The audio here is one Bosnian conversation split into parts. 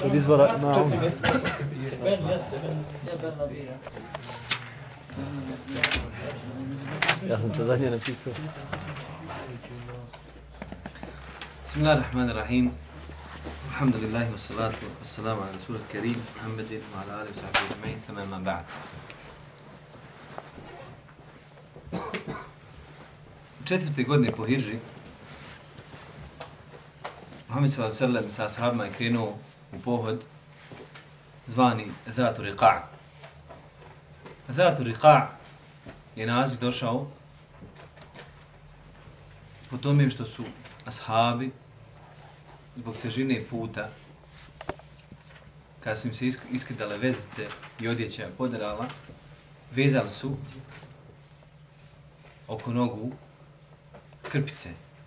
od izvora na ovom. Ben jeste, Ben Nadira. Ja sam to zadnje napisao. Bismillahirrahmanirrahim. Alhamdulillahi wassalatu wassalamu ala rasulil karim Muhammedin wa ala alihi wa sahbihi ajma'in, thumma amma ba'd. U 4. godine po hidži Muhammed sallallahu alejhi ve sellem sa ashabima je krenuo u pohod zvani Zatu Riqa'. Zatu Riqa' je naziv došao po tome što su ashabi zbog težine puta, kada su im se iskidale vezice i odjeća poderala, vezali su oko nogu krpice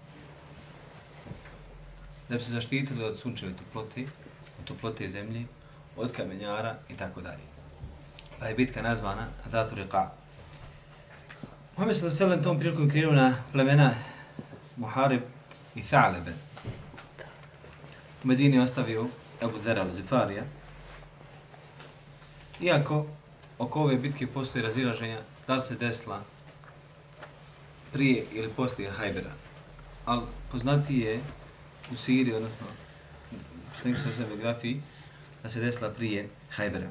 da bi se zaštitili od sunčeve toplote, od toplote zemlje, od kamenjara i tako dalje. Pa je bitka nazvana Zatu Riqa'. Muhammed sallallahu alejhi ve sellem tom prilikom krenuo na plemena Muharib i Tha'lebe. U Medini ostavio Ebu Zer al-Zifarija. Iako oko ove bitke postoji razilaženja da li se desila prije ili poslije Hajbera. Ali poznati je u Siriji, odnosno u sličnoj biografiji, da se desila prije Hajbera.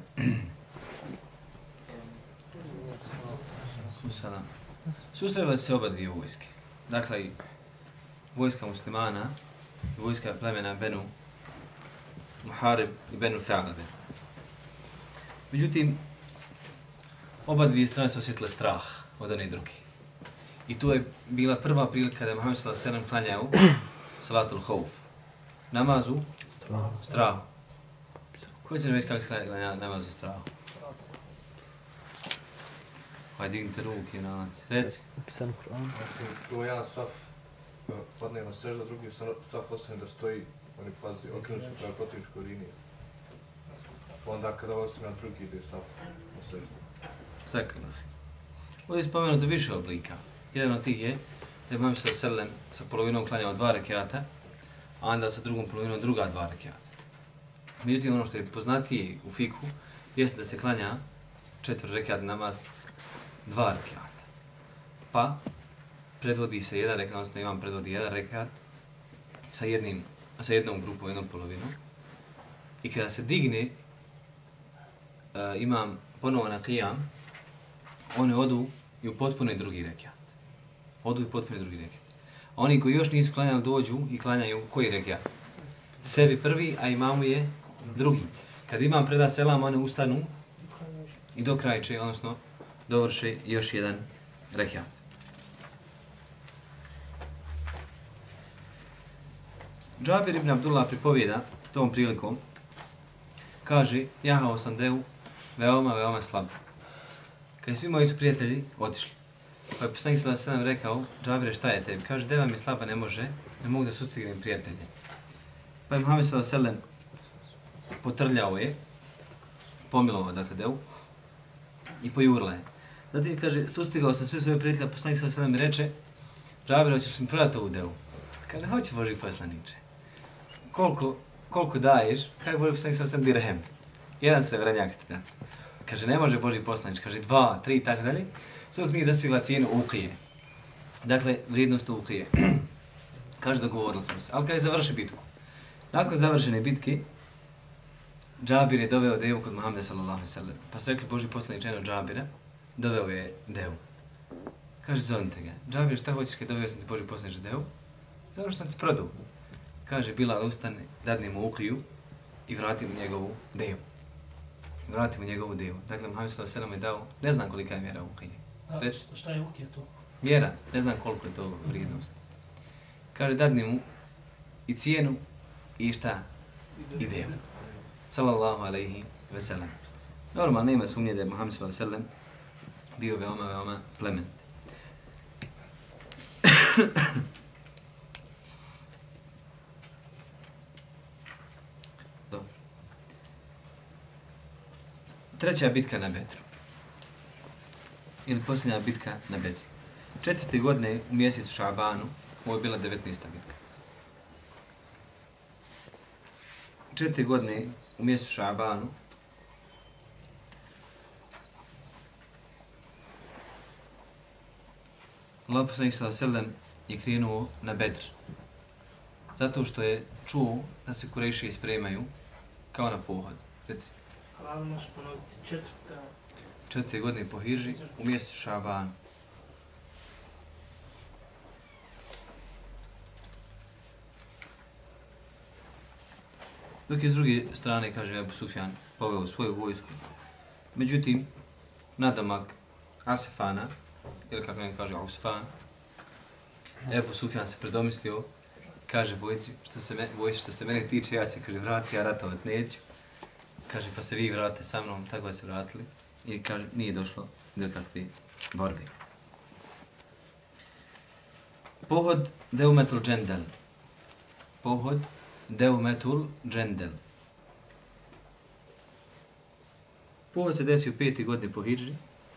Susrele se oba dvije vojske. Dakle, i vojska muslimana i vojska plemena Benu Muharib i Benu Tha'lebe. Međutim, oba dvije strane su osjetile strah od one druge. I tu je bila prva prilika da Muhammed sallallahu alejhi ve sellem klanjao salatul hauf. Namazu strahu. Ko će nam reći kako se klanja namazu strahu? Hajde, dignite ruke na nas. Reci. Napisan u Kur'anu. Prvo jedan saf padne na sežda, drugi saf ostane da stoji, oni pazi, okrenu se prema protivničkoj liniji. Onda kada ostane na drugi ide saf na sežda. Sakra. Ovdje je spomenuto više oblika. Jedan od tih je da je Muhammed sallallahu alejhi ve sellem sa polovinom klanjao 2 rekata, a onda sa drugom polovinom druga 2 rekata. Međutim, ono što je poznatije u fikhu jeste da se klanja 4 rekat namaz 2 rekata. Pa predvodi se jedan rekat, odnosno imam predvodi jedan rekat sa jednom grupom, jednom polovinom. I kada se digne imam ponovo na qiyam, one odu i u potpuni drugi rekat. Odu i potpuni drugi rekat. Oni koji još nisu klanjali dođu i klanjaju koji rekat? Sebi prvi, a imamu je drugi. Kad imam preda selam, one ustanu i do kraja će, odnosno dovrše još jedan rekat. Džabir ibn Abdullah pripovijeda tom prilikom, kaže, jahao sam devu veoma slabo. Kad svi moji su prijatelji otišli. Pa je poslanik sallallahu alejhi ve sellem rekao, Džabire, šta je tebi? Kaže, deva mi slaba ne mogu da sustignem prijatelje. Pa je Muhammed sallallahu alejhi ve sellem potrljao je, pomilovao dakle devu i pojurla je. Zatim kaže, sustigao sam sve svoje prijatelje, poslanik sallallahu alejhi ve sellem mi reče, Džabire, hoćeš mi prodati ovu devu? Kaže, hoće Božji poslaniče. Koliko daješ? Kaže, Božji poslanik sallallahu alejhi ve sellem dirhem. Jedan srebrenjak ste da. Kaže, ne može Božji poslanič, kaže 2, 3 i tako dalje. Sve nije dostigla cijenu uqije. Dakle, vrijednost uqije. Kaže, dogovorili smo se. Ali kada je završi bitku. Nakon završene bitke, Džabir je doveo devu kod Muhammeda sallallahu alejhi ve sellem. Pa su rekli, Božji poslanič eno Džabira, doveo je devu. Kaže, zovnite ga. Džabir, šta hoćeš kad doveo sam ti Božji poslanič devu? Zato što sam ti prodao. Kaže, Bilal ustane, dadne mu uqiju i vrati mu njegovu devu. Vratimo njegovu devu. Dakle, Muhammed sallallahu alejhi ve sellem je dao, ne znam kolika je mjera uqije. Šta je uqije to? Mjera, ne znam koliko je to vrijednost. Kaže, dadni mu i cijenu i šta? I devu. Sallallahu alejhi ve sellem. Normalno, nema sumnje da je Muhammed sallallahu alejhi ve sellem bio veoma plement. Treća bitka na Bedru. Ili posljednja bitka na Bedru. 4. godine u mjesecu Šabanu, ovo je bila 19. bitka. 4 godine u mjesecu Šabanu Allah poslanik sallallahu alejhi ve sellem je krenuo na Bedr. Zato što je čuo da se Kurejšije spremaju kao na pohod. Reci. Hvala, možeš ponoviti 4 godine po hidži u mjesecu Šabanu. Dok je s druge strane, kaže Ebu Sufjan, poveo svoju vojsku. Međutim, nadomak Asfana, ili kako ne kaže Ausfan, Ebu Sufjan se predomislio, kaže vojci, što se mene tiče, ja se kaže vrati, ja ratovat neću. Kaže, pa se vi vratite sa mnom, tako da se vratili. I kaže, nije došlo do kakve borbe. Pohod Deumetul Džendel. Pohod Deumetul Džendel. Pohod se desio 5. godine po hidži.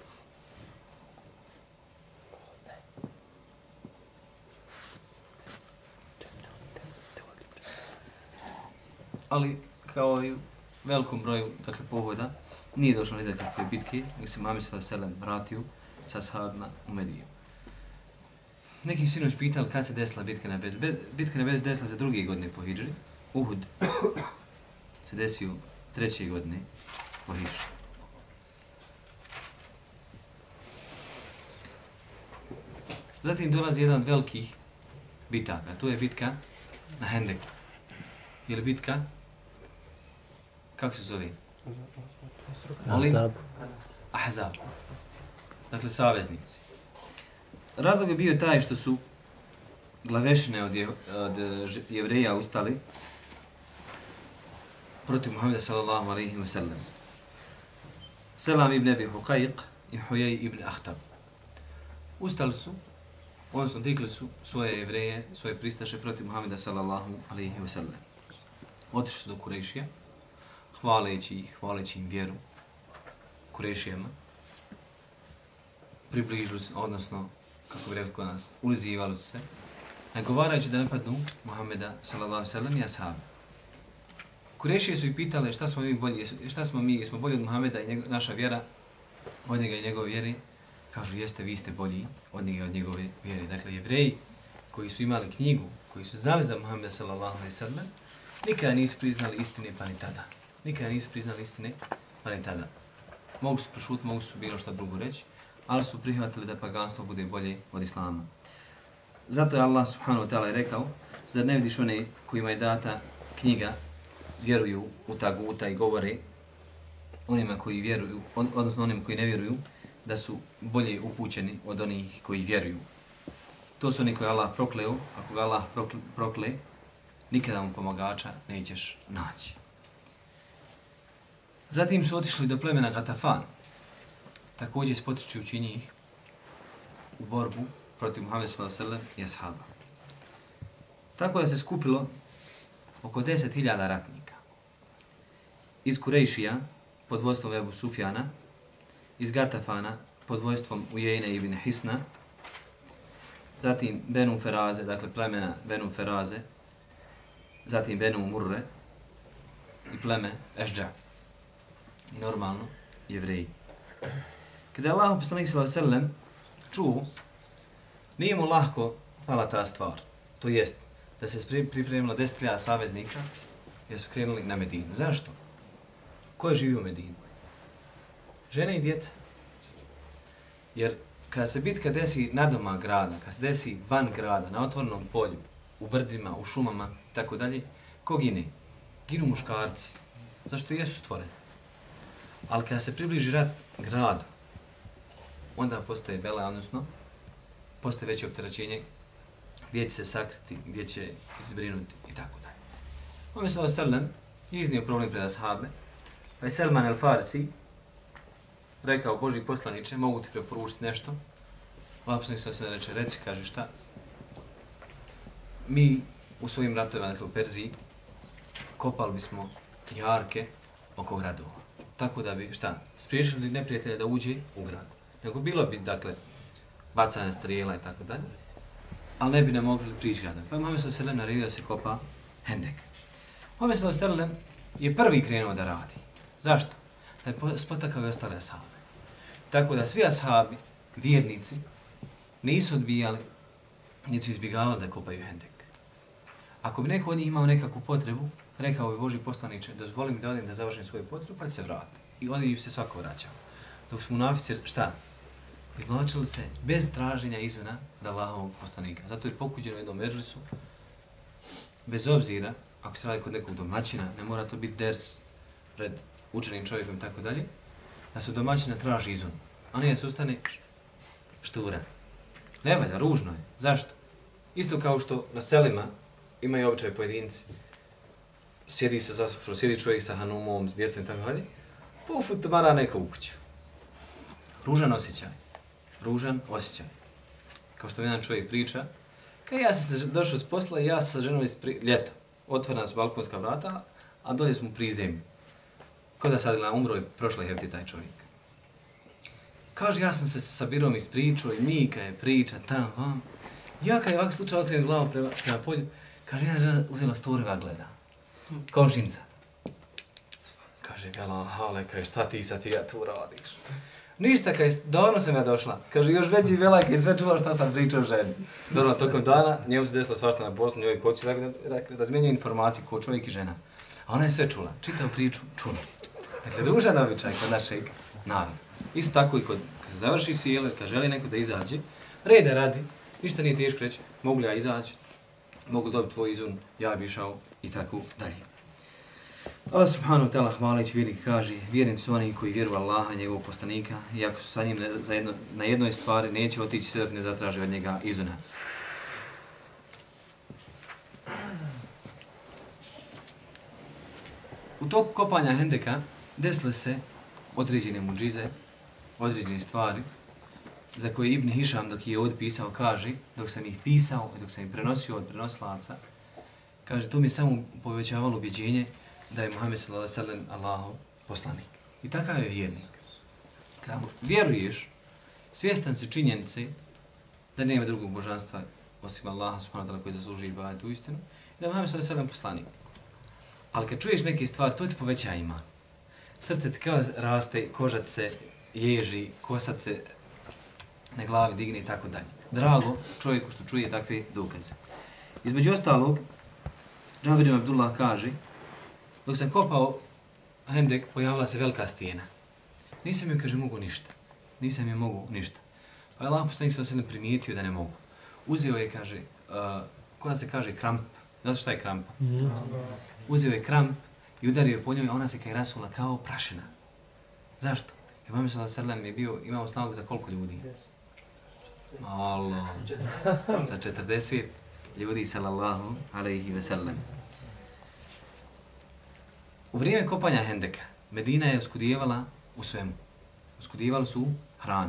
Ali, kao i u velikom broju pohoda, nije došlo ni do kakve bitke, nego se Muhammed sallallahu alejhi ve sellem vratio sa ashabima u Medinu. Neki sinoć pitali kad se desila bitka na Bedru. Bitka na Bedru desila se 2. godine po hidži. Uhud se desio 3. godine po hidži. Zatim dolazi jedan od velikih bitaka. To je bitka na Hendeku. Je li bitka? Kako se zove? Ahzab. Ahzab. Dakle, saveznici. Razlog je bio taj što su glavešine od Jevreja ustali protiv Muhammeda sallallahu alaihi wa sallam. Selam ibn Abi Huqaiq i Huyej ibn Ahtab. Ustali su, odnosno digli su svoje Jevreje, svoje pristaše protiv Muhammeda sallallahu alaihi wa sallam. Otišli su do Kurejšija, hvaleći im vjeru Kurejšijama. Približili su, odnosno, kako bi rekli kod nas, ulizivali su se, nagovarajući da napadnu Muhammeda sallallahu sallam i ashabi. Kurejšije su ih pitali šta smo mi bolji, jesmo bolji od Muhammeda i naša vjera, od njega i njegove vjere. Kažu, jeste, vi ste bolji od njega i od njegove vjere. Dakle, Jevreji koji su imali knjigu, koji su znali za Muhammeda sallallahu sallam, nikada nisu priznali istine pa ni tada. Nikada nisu priznali istine pa ni tada. Mogu su prešutiti, mogu su bilo šta drugo reći, ali su prihvatili da paganstvo bude bolje od islama. Zato je Allah subhanahu wa ta'ala rekao, zar ne vidiš one kojima je data knjiga, vjeruju u taguta i govore onima koji vjeruju, odnosno onima koji ne vjeruju, da su bolje upućeni od onih koji vjeruju. To su oni koji Allah prokleo, ako ga Allah prokle, nikada mu pomagača nećeš naći. Zatim su otišli do plemena Gatafan, također spotičujući njih u borbu protiv Muhammeda sallallahu alejhi ve sellem i ashaba. Tako da se skupilo oko 10.000 ratnika. Iz Kurejšija pod vodstvom Ebu Sufjana, iz Gatafana pod vodstvom Ujejne ibn Hisna, zatim Benu Feraze, dakle plemena Benu Feraze, zatim Benu Murre i pleme Ešđa. I normalno, Jevreji. Kada je Allah poslanik sallallahu alejhi ve sellem čuo, nije mu lahko pala ta stvar. To jest, da se pripremilo 10.000 saveznika jer su krenuli na Medinu. Zašto? Ko je živio u Medinu? Žene i djeca. Jer kada se bitka desi nadomak grada, kada se desi van grada, na otvorenom polju, u brdima, u šumama, tako dalje, ko gine? Ginu muškarci. Zašto jesu stvoreni? Ali kada se približi rat gradu, onda postaje bela, odnosno postaje veće opterećenje gdje će se sakriti, gdje će izbrinuti i tako dalje. Muhammed sallallahu alejhi ve sellem iznio problem pred ashabe, pa je Selman el-Farsi rekao, Božji poslaniče, mogu ti preporučiti nešto? Allah poslanik sallallahu alejhi ve sellem reče, kaže šta? Mi u svojim ratovima, dakle u Perziji, kopali bismo jarke oko gradova. Tako da bi, šta, spriječili neprijatelja da uđe u grad. Nego bilo bi, dakle, bacanje strijela i tako dalje, ali ne bi ne mogli prići grada. Pa Muhammed sallallahu alejhi ve sellem naredio da se kopa Hendek. Muhammed s.a.v. je prvi krenuo da radi. Zašto? Da je spotakao i ostale ashabe. Tako da svi ashabi, vjernici, nisu odbijali, niti su izbjegavali da kopaju hendek. Ako bi neko od njih imao nekakvu potrebu, rekao bi Boži poslaniče, dozvoli mi da odim da završim svoju potrebu, pa će se vratiti. I oni bi se svako vraćao. Dok su munafici, šta? Izvlačili se bez traženja izuna od Allahovog poslanika. Zato je pokuđeno u jednom medžlisu, bez obzira, ako se radi kod nekog domaćina, ne mora to biti ders pred učenim čovjekom i tako dalje, da se domaćina traži izun. A nije se ustane štura. Ne valja, ružno je. Zašto? Isto kao što na selima imaju običaj pojedinci. Sjedi se zasufro, sjedi čovjek sa hanumom, s djecom i tako dalje, pofut mara neko u kuću. Ružan osjećaj. Ružan osjećaj. Kao što jedan čovjek priča, kad ja sam došao s posla i ja sam sa ženom ljeto. Otvorena su balkonska vrata, a dolje smo pri zemlji. Ko da sad umro i prošla je hefti taj čovjek. Kaže, ja sam se sa Birom ispričao i Mika je priča tam, vam. Ja kad je ovak slučaj okrenem glavu prema polju, kaže, jedna žena uzela storiva gleda. Komšinca. Kaže, vela, hale, kaže, šta ti sad ja tu radiš? Ništa, kaže, davno sam ja došla. Kaže, još veći vela, kaže, sve čula šta sam pričao ženi. Dobro, tokom dana, njemu se desilo svašta na poslu, njoj koći, dakle, razmijenio informaciju ko čovjek i žena. A ona je sve čula, čitao priču, čula. Dakle, ružan običaj kod našeg naroda. Isto tako i kod završi sjele, kad želi neko da izađe, reda radi, ništa nije teško reći, mogu li ja izaći, mogu dobiti tvoj izun, ja bi išao i tako dalje. Allah subhanahu wa ta'ala hvaleći vjernik kaže, vjernici su oni koji vjeruju Allaha, njegovog poslanika, i ako su sa njim na jednoj stvari, neće otići sve dok ne zatraže od njega izuna. U toku kopanja hendeka desile se određene muđize, određene stvari, za koje Ibn Hišam dok je ovdje pisao kaže, dok sam ih pisao i dok sam ih prenosio od prenoslaca, kaže, to mi je samo povećavalo ubjeđenje da je Muhammed s.a.v. Allahov poslanik. I takav je vjernik. Kada vjeruješ, svjestan si činjenice da nema drugog božanstva osim Allaha s.a.v. koji zasluži ibadet u istinu, i da je Muhammed s.a.v. poslanik. Ali kad čuješ neke stvari, to ti poveća iman. Srce ti kao raste, koža se ježi, kosa se na glavi digne i tako dalje. Drago čovjeku što čuje takve dokaze. Između ostalog, Džabir ibn Abdullah kaže, dok sam kopao hendek, pojavila se velika stijena. Nisam joj, kaže, mogu ništa. Nisam joj mogu ništa. Pa je Allah poslanik se primijetio da ne mogu. Uzeo je, kaže, koja se kaže kramp. Znate šta je kramp? Uzeo je kramp i udario je po njoj, a ona se kaj rasula kao prašina. Zašto? Jer Muhammed s.a.v. je bio, imao snagu za koliko ljudi? Malo. Za 40 ljudi, sallallahu alaihi ve sellem. U vrijeme kopanja hendeka, Medina je uskudijevala u svemu. Uskudijevali su hranu.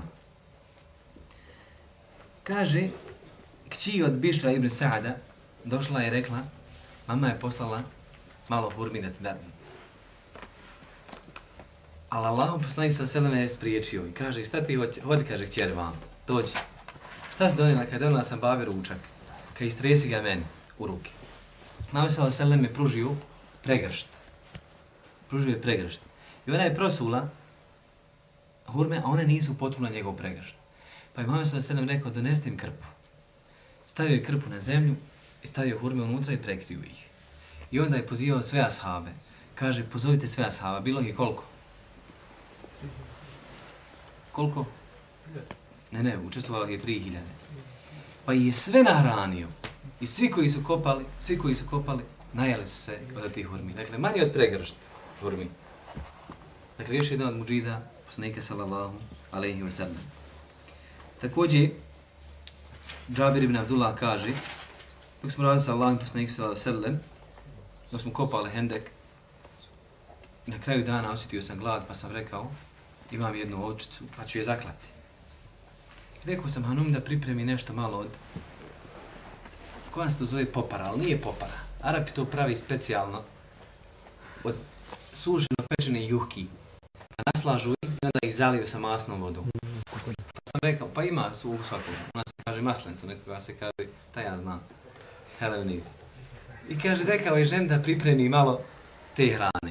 Kaže, kći od Bišra ibn Sa'ada došla i rekla, mama je poslala malo hurmi da ti dadne. Ali Allahom poslanik s.a.v. je spriječio i kaže, šta ti hodi, kaže, kćer vam, dođi. Šta si donijela? Kad donijela sam babi ručak, kad istresi ga meni u ruke. Muhammed s.a.v. je pružio pregršt. Pružio je pregršt. I ona je prosula hurme, a one nisu potpunile njegov pregršt. Pa je Muhammed s.a.v. rekao, donesti im krpu. Stavio je krpu na zemlju i stavio hurme unutra i prekrio ih. I onda je pozivao sve ashabe. Kaže, pozovite sve ashaba. Bilo ih je koliko? Koliko? Ne, učestvovalo je 3000. Pa je sve nahranio. I svi koji su kopali, najeli su se od tih hurmi. Dakle, manje od pregršta hurmi. Dakle, još jedan od muđiza poslanika sallallahu alaihi wa sallam. Također, Džabir ibn Abdullah kaže, dok smo radili sa Allahom poslanika sallallahu alaihi wa sallam, dok smo kopali hendek, na kraju dana osjetio sam glad, pa sam rekao, imam jednu ovčicu, pa ću je zaklati. Rekao sam Hanum da pripremi nešto malo od, koja se to zove popara, ali nije popara. Arapi to pravi specijalno od suženo pečene juhki. Pa naslažu ih i onda ih zaliju sa masnom vodom. Pa sam rekao, pa ima su u svakom. Ona se kaže maslenca, nekoga se kaže, taj ja znam. Heleniz. I kaže, rekao je ženi da pripremi malo te hrane.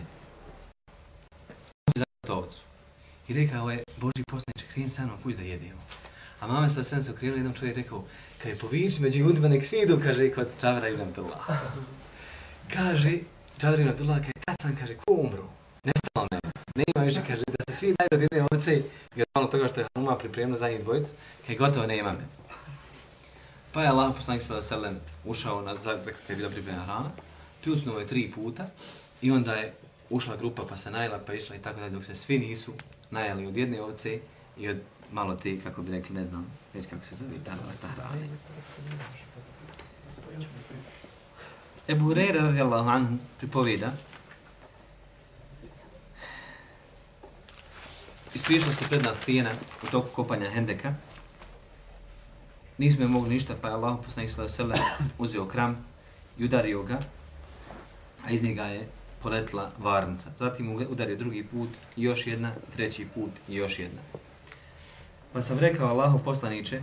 Za gotovcu. I rekao je, Božji poslaniče, kreni sa mnom, pusti da jedemo. A mama sa sen se okrenula, jednom čovjek rekao, kad je povići među ljudima, nek svi idu, kaže, kod Džabra ibn Abdullah. Kaže, Džabra ibn Abdullah, kad sam, kaže, ko umru? Nestalo me. Nema više, kaže, da se svi daju od jedne ovce i od ono toga što je Hanuma pripremila za njih dvojicu, kaže, gotovo nema me. Pa je Allah poslanik sallallahu alejhi ve sellem ušao na zagrad kad je bila pripremljena hrana, pljucnuo je 3 puta i onda je ušla grupa pa se najela pa išla i tako dalje dok se svi nisu najeli od jedne ovce i od malo te, kako bi rekli, ne znam, već kako se zove ta vrsta hrane. Ebu Hurajra radijallahu anhu pripovijeda, ispričala se predna stijena u toku kopanja hendeka. Nismo je mogli ništa, pa je Allah poslanik sallallahu alejhi ve sellem uzeo kram i udario ga, a iz njega je poletila varnica. Zatim udario drugi put, i još jedna, treći put i još jedna. Pa sam rekao Allahu poslaniče,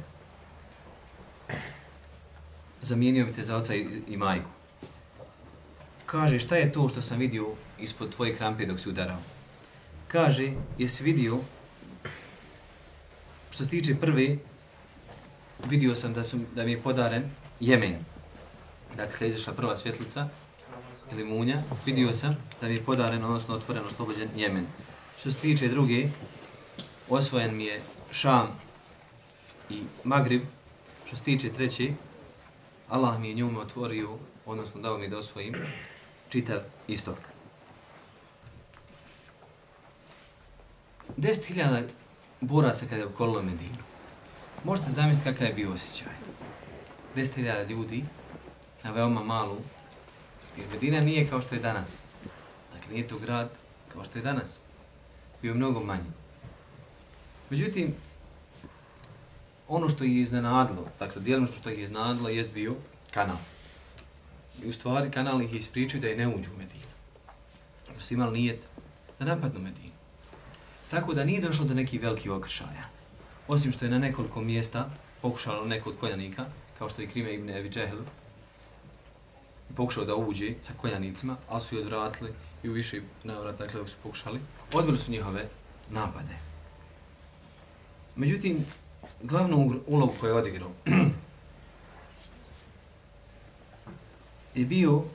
zamijenio bi te za oca i majku. Kaže, šta je to što sam vidio ispod tvoje krampe dok si udarao? Kaže, jesi vidio, što se tiče prve, vidio sam da mi je podaren Jemen. Dakle, kada je izašla prva svjetlica, ili munja, vidio sam da mi je podaren, odnosno otvoren, oslobođen Jemen. Što se tiče druge, osvojen mi je Šam i Magrib. Što se tiče treće, Allah mi je njome otvorio, odnosno dao mi da osvojim čitav istok. 10.000 boraca kada je okolilo Medinu. Možete zamisliti kakav je bio osjećaj. 10.000 ljudi na veoma malu, jer Medina nije kao što je danas. Dakle, nije to grad kao što je danas. Bio je mnogo manji. Međutim, ono što ih je iznenadilo, dakle, djelomično što ih je iznenadilo, jest bio kanal. I u stvari, kanal ih je ispričao da je ne uđu u Medinu. Jer su imali nijet da napadnu Medinu. Tako da nije došlo do nekih velikih okršaja. Osim što je na nekoliko mjesta pokušalo neko od konjanika, kao što je Krime ibn Ebi Džehl, pokušao da uđe sa konjanicima, ali su i odvratili i u više navrata, dakle, dok su pokušali, odbili su njihove napade. Međutim, glavnu ulogu koju je odigrao je bio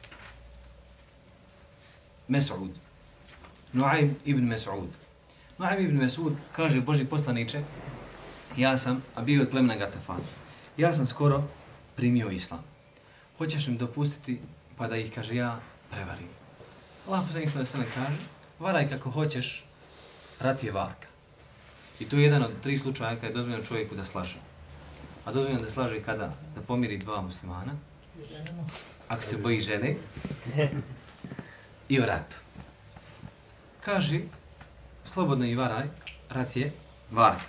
Mes'ud, Nu'aym ibn Mes'ud. Nu'aym ibn Mes'ud kaže, Božji poslaniče, ja sam, a bio od plemena Gatafana, ja sam skoro primio islam. Hoćeš im dopustiti pa da ih, kaže, ja prevarim. Allah poslanik sallallahu alejhi ve sellem kaže, varaj kako hoćeš, rat je varka. I to je jedan od 3 slučaja kada je dozvoljeno čovjeku da slaže. A dozvoljeno da slaže kada? Da pomiri 2 muslimana, ako se boji žene, i u ratu. Kaže, slobodno i varaj, rat je varka.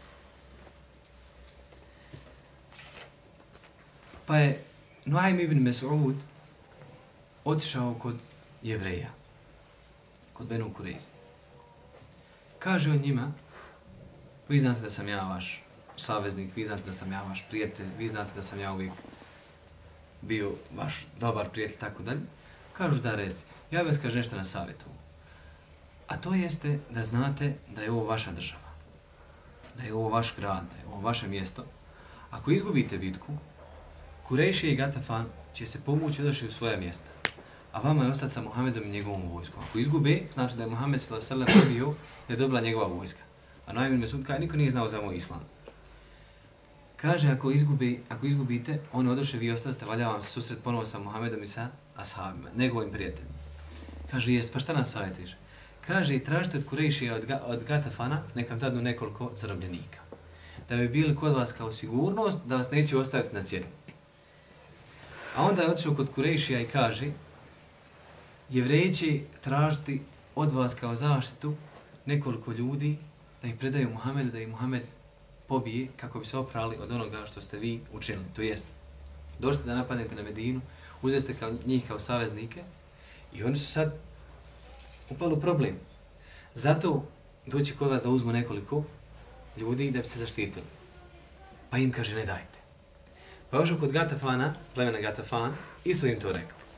Pa je Nu'aym ibn Mes'ud otišao kod Jevreja, kod Benu Kurejze. Kaže on njima, vi znate da sam ja vaš saveznik, vi znate da sam ja vaš prijatelj, vi znate da sam ja uvijek bio vaš dobar prijatelj, tako dalje. Kažu da reci, ja vas kaže nešto na savjetu. A to jeste da znate da je ovo vaša država, da je ovo vaš grad, da je ovo vaše mjesto. Ako izgubite bitku, Kurejši i Gatafan će se povući odašli u svoja mjesta, a vama je ostati sa Muhammedom i njegovom vojskom. Ako izgube, znači da je Muhammed sallallahu alejhi ve sellem dobio, da je dobila njegova vojska. A Nu'aym ibn Mes'ud kaže, niko nije znao za moj islam. Kaže, ako izgubite, oni odošli, vi ostavite, valja vam se susret ponovo sa Muhammedom i sa ashabima, njegovim prijateljima. Kaže, jest, pa šta nas savjetiš? Kaže, tražite od Kurejšija, od Gatafana, nekam dadnu nekoliko zarobljenika. Da bi bili kod vas kao sigurnost, da vas neće ostaviti na cijelu. A onda je otišao kod Kurejšija i kaže, Jevreji će tražiti od vas kao zaštitu nekoliko ljudi da ih predaju Muhammedu, da ih Muhammed pobije kako bi se oprali od onoga što ste vi učinili. To jest, došli da napadnete na Medinu, uzeste njih kao saveznike i oni su sad upali u problem. Zato doći kod vas da uzmu nekoliko ljudi da bi se zaštitili. Pa im kaže, ne dajte. Pa je ošao kod Gatafana, plemena Gatafan, isto im to rekao.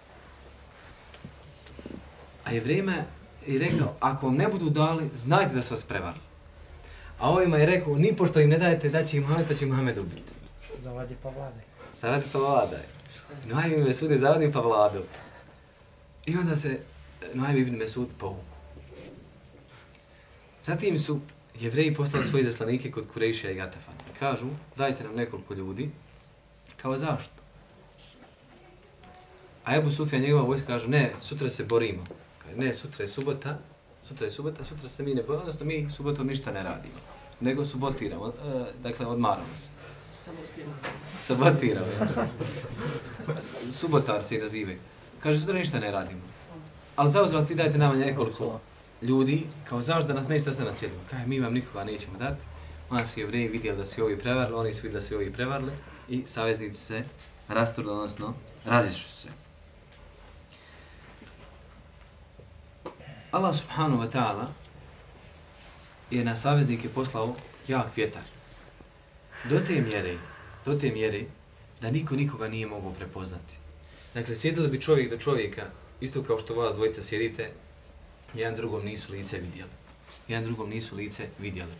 A Jevrejima je rekao, ako vam ne budu dali, znajte da su vas prevarili. A ovima je rekao, ni pošto im ne dajete, da će im Muhammed, pa će Muhammed ubiti. Zavadi pa vladaj. Zavadi pa vladaj. Nuaym ibn Mesud je zavadi pa vladao. I onda se Nuaym ibn Mesud povuku. Zatim su Jevreji poslali svoje zaslanike kod Kurejšija i Gatafana. Kažu, dajte nam nekoliko ljudi. Kao zašto? A Ebu Sufjan, njegova vojska, kažu, ne, sutra se borimo. Kaže, ne, sutra je subota, sutra se mi ne borimo, odnosno mi subotom ništa ne radimo. Nego subotiramo, dakle odmaramo se. Sabotiramo. Subotar se nazivaju. Kaže, sutra ništa ne radimo. Ali zauzvrat vi dajte nama nekoliko ljudi, kao zašto da nas nećete se na cijelimo. Kaže, mi vam nikoga nećemo dati. Onda su Jevreji vidjeli da su ovi prevarili, oni su vidjeli da su ovi prevarili i saveznici se rasturli, odnosno razišli su se. Allah subhanahu wa ta'ala je na saveznike poslao jak vjetar. Do te mjere da niko nikoga nije mogao prepoznati. Dakle, sjedili bi čovjek do čovjeka, isto kao što vas dvojica sjedite, jedan drugom nisu lice vidjeli.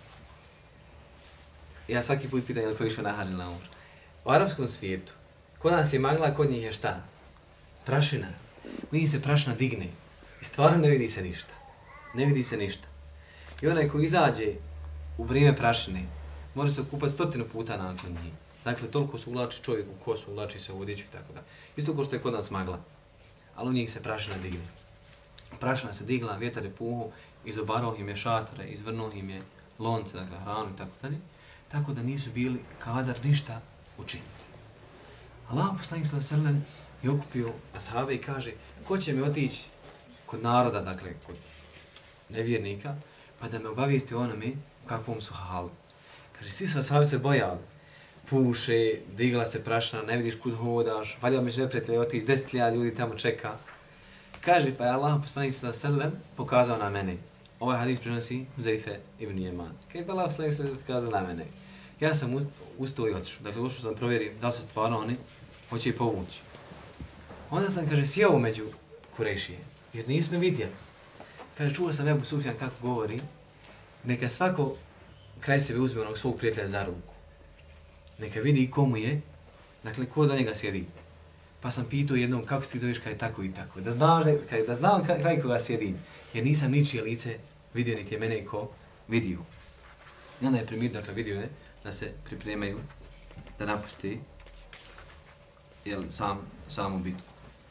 Ja svaki put pitam, je li ko išao na hađ na umru. U arapskom svijetu, kod nas je magla, kod njih je šta? Prašina. U njih se prašina digne. I stvarno ne vidi se ništa. I onaj ko izađe u vrijeme prašine, može se okupati 100 puta nakon njih. Dakle, toliko se uvlači čovjek u kosu, uvlači se u vodiču i tako da. Isto kao što je kod nas magla. Ali u njih se prašina digne. Prašina se digla, vjetar je puhu, izobarao im je šatore, izvrnuo im je lonce, dakle hranu i tako dalje. Tako da nisu bili kadar ništa učiniti. Allah poslanik sallallahu alejhi ve sellem je okupio ashabe i kaže, ko će mi otići kod naroda, dakle kod nevjernika, pa da me obavijesti o onome u kakvom su halu. Kaže, svi su ashabi se bojali. Puše, digla se prašina, ne vidiš kud hodaš, valjda među neprijatelje otići, 10.000 ljudi tamo čeka. Kaže, pa je Allah poslanik sallallahu alejhi ve sellem pokazao na mene. Ovaj hadis prenosi Huzaife ibn Jeman. Kaže, pa Allah poslanik sallallahu alejhi ve sellem pokazao na mene. Ja sam ustao i otišao. Dakle, ušao sam provjerio da li se stvarno oni hoće i povući. Onda sam, kaže, sjeo među Kurejšije, jer nisu me vidjeli. Kaže, čuo sam Ebu Sufjan kako govori, neka svako kraj sebe uzme onog svog prijatelja za ruku. Neka vidi komu je, dakle, ko do njega sjedi. Pa sam pitao jednom kako se ti zoveš kaj tako i tako. Da znam kraj koga sjedim, jer nisam ničije lice vidio, niti je mene ko vidio. I onda je primjer, dakle, vidio je da se pripremaju da napusti samu bitku.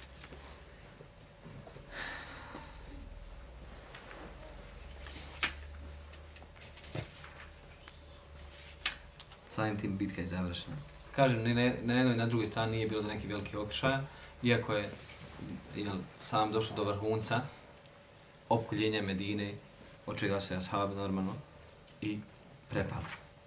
Samim tim bitka je završena. Kažem, na jednoj i na drugoj strani nije bilo do nekih velikih okršaja, iako je sam došao do vrhunca opkoljenja Medine, od čega se ashabi normalno i prepali.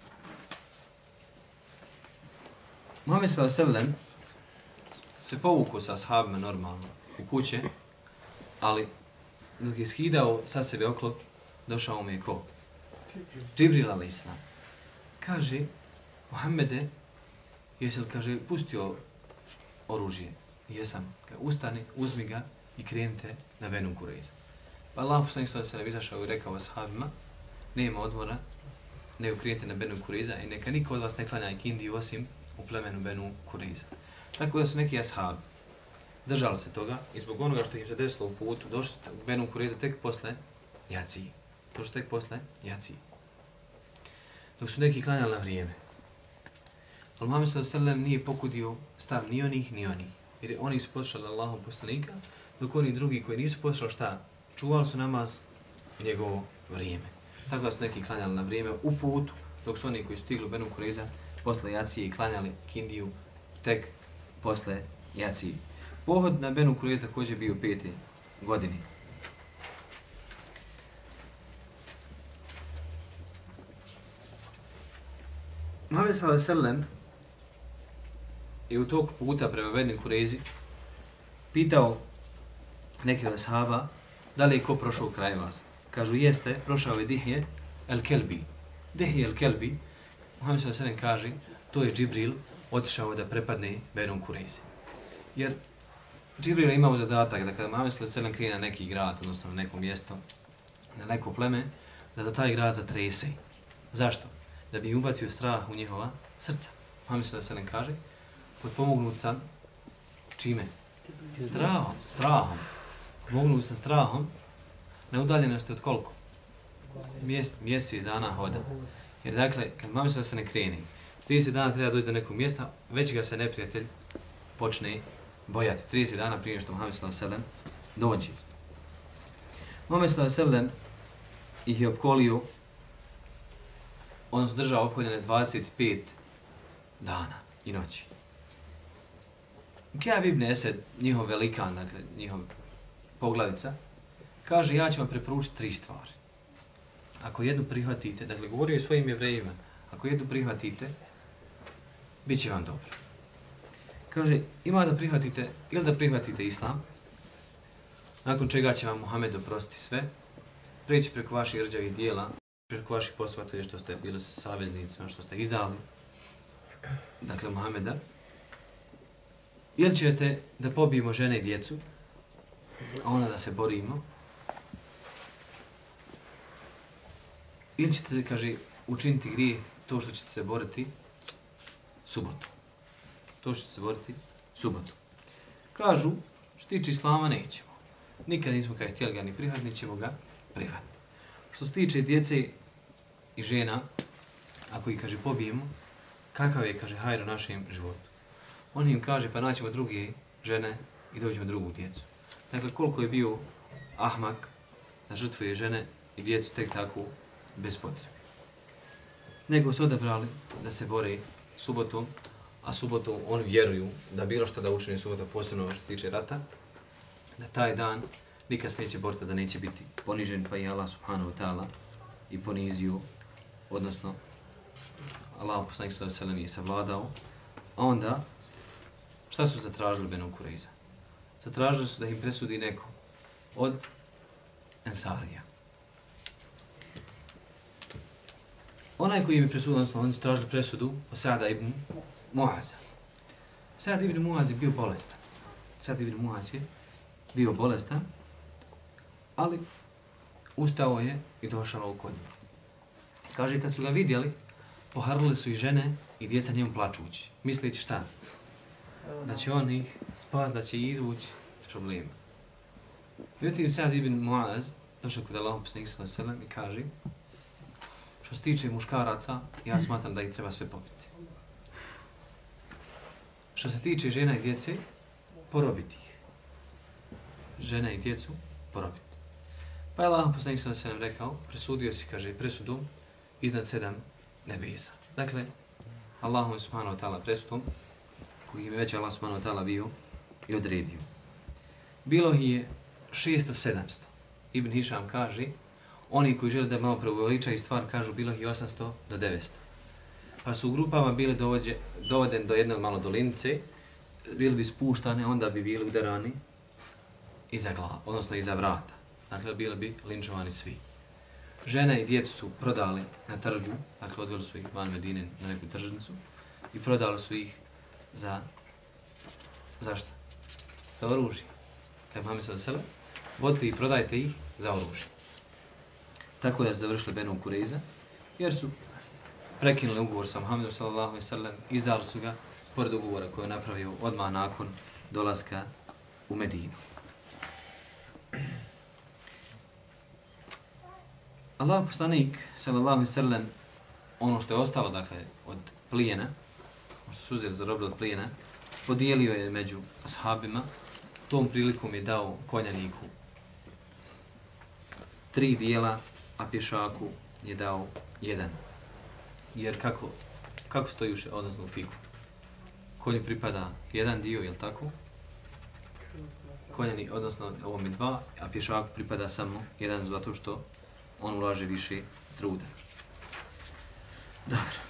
Muhammed sallallahu alejhi ve sellem se povukao sa ashabima normalno u kuće, ali dok je skidao sa sebe oklop, došao mu je ko? Džibril alejselam. Kaže, Muhammede, jesi li, kaže, pustio oružje? Jesam. Kaže, ustani, uzmi ga i krenite na Benu Kurejza. Pa Allah poslanik sallallahu alejhi ve sellem izašao i rekao ashabima, nema odmora, nego krenite na Benu Kurejza i neka niko od vas ne klanja ikindiju osim u plemenu Benu Kurejza. Tako da su neki ashabi držali se toga i zbog onoga što im se desilo u putu, došli u Benu Kurejza tek posle Jaciji. Dok su neki klanjali na vrijeme. Ali Muhammed sallallahu alejhi ve sellem nije pokudio stav ni onih, ni onih. Jer oni su poslušali Allahov poslanika, dok oni drugi koji nisu poslušali šta? Čuvali su namaz i njegovo vrijeme. Tako da su neki klanjali na vrijeme u putu, dok su oni koji su stigli u Benu Kurejza posle Jacije i klanjali kindiju tek posle Jacije. Pohod na Benu Kurejza također bio 5. godine. Muhammed sallallahu alejhi ve sellem je u tog puta prema Benu Kurejzi pitao neke od ashaba da li je ko prošao kraj vas. Kažu, jeste, prošao je Dihje el-Kelbi. Dihje el-Kelbi, Muhammed sallallahu alejhi ve sellem kaže, to je Džibril otišao da prepadne Benu Kurejzi. Jer Džibril je imao zadatak da kada Muhammed s.a.v. krije na neki grad, odnosno na neko mjesto, na neko pleme, da za taj grad zatrese. Zašto? Da bi ubacio strah u njihova srca. Muhammed s.a.v. kaže, potpomognut sam čime? Strahom. Potpomognut sam strahom na udaljenosti od koliko? Mjesec dana hoda. Jer dakle, kad Muhammed s.a.v. kreni, 30 dana treba doći do nekog mjesta, već ga se neprijatelj počne bojati. 30 dana prije što Muhammed s.a.v. dođe. Muhammed s.a.v. ih je opkolio, odnosno držao opkoljene 25 dana i noći. Ka'b ibn Esed, njihov velikan, dakle njihov poglavica, kaže ja ću vam preporučiti 3 stvari. Ako jednu prihvatite, dakle govorio je svojim jevrejima, ako jednu prihvatite, bit će vam dobro. Kaže, ima da prihvatite, ili da prihvatite islam, nakon čega će vam Muhammed oprostiti sve, preći preko vaših rđavih dijela, preko vaših poslova, to je što ste bili sa saveznicima, što ste izdali, dakle Muhammeda, ili ćete da pobijemo žene i djecu, a onda da se borimo, ili ćete, kaže, učiniti grije to što ćete se boriti subotu. To što ćete se boriti subotu. Kažu, što tiče islama nećemo. Nikad nismo kada htjeli ga ni prihvatiti, nećemo ga prihvatiti. Što se tiče djece i žena, ako ih, kaže, pobijemo, kakav je, kaže, hajr u našem životu. On im kaže, pa naćemo druge žene i dođemo drugu djecu. Dakle, koliko je bio ahmak da žrtvuje žene i djecu tek tako bez potrebe. Nego su odabrali da se bore subotom, a subotom oni vjeruju da bilo što da učini subotom, posebno što se tiče rata, da taj dan nikad se neće boriti, da neće biti ponižen, pa i Allah subhanahu wa ta'ala i ponizio, odnosno Allah poslanik sallallahu alejhi ve sellem je savladao. A onda, šta su zatražili Benu Kurejza? Zatražili su da im presudi neko od Ensarija. Onaj koji im je presudio, odnosno oni su tražili presudu od Sa'da ibn Muaza. Sa'd ibn Muaz je bio bolestan. Sa'd ibn Muaz je bio bolestan, ali ustao je i došao u kod njega. Kaže, kad su ga vidjeli, poharili su i žene i djeca njemu plačući. Misleći šta? Da će on ih spasti, da će ih izvući iz problema. Međutim, Sa'd ibn Muaz došao kod Allaha poslanika sallallahu alejhi ve sellem i kaže, što se tiče muškaraca, ja smatram da ih treba sve pobiti. Što se tiče žena i djece, porobiti ih. Žena i djecu, porobiti. Pa je Allah poslanik sallallahu alejhi ve sellem rekao, presudio si, kaže, presudom iznad 7 nebesa. Dakle, Allahom subhanahu wa ta'ala presudom, koji je već Allah subhanahu wa ta'ala bio i odredio. Bilo ih je 600-700. Ibn Hišam kaže, oni koji žele da malo preuveličaju stvar, kažu bilo ih 800 do 900. Pa su u grupama bili dovodeni do jedne malo dolinice, bili bi spuštane, onda bi bili udarani iza glava, odnosno iza vrata. Dakle, bili bi linčovani svi. Žene i djecu su prodali na trgu, dakle, odveli su ih van Medine na neku tržnicu i prodali su ih za šta? Za oružje. Kaj Muhammed sallallahu alejhi ve sellem, vodite i prodajte ih za oružje. Tako da su završili Benu Kurejza, jer su prekinuli ugovor sa Muhammedom sallallahu alejhi ve sellem, izdali su ga pored ugovora koji je napravio odmah nakon dolaska u Medinu. Allah poslanik sallallahu alejhi ve sellem, ono što je ostalo, dakle, od plijena, što su uzeli zarobili od plijena, podijelio je među ashabima, tom prilikom je dao konjaniku 3 dijela, a pješaku je dao 1. Jer kako stoji u odnosno u fiku? Konju pripada 1 dio, je li tako? Konjani, odnosno ovom je 2, a pješaku pripada samo 1, zato što on ulaže više truda. Dobro.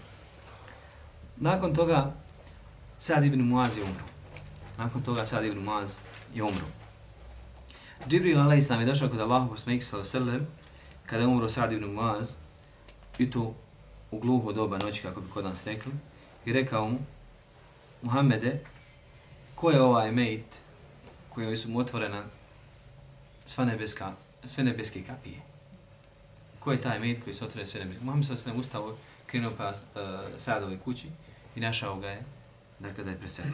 Nakon toga Sa'd ibn Muaz je umro. Džibril alejhiselam je došao kod Allaha poslanika sallallahu alejhi ve sellem kada je umro Sa'd ibn Muaz i to u gluho doba noći, kako bi kod nas rekli, i rekao mu, Muhammede, ko je ovaj mejt kojoj su mu otvorena sve nebeske kapije. Ko je taj med koji su otvorene sve nebeske? Muhammed sallallahu alejhi ve sellem ustao, krenuo pa Saadove kući i našao ga je, dakle, da je preselio.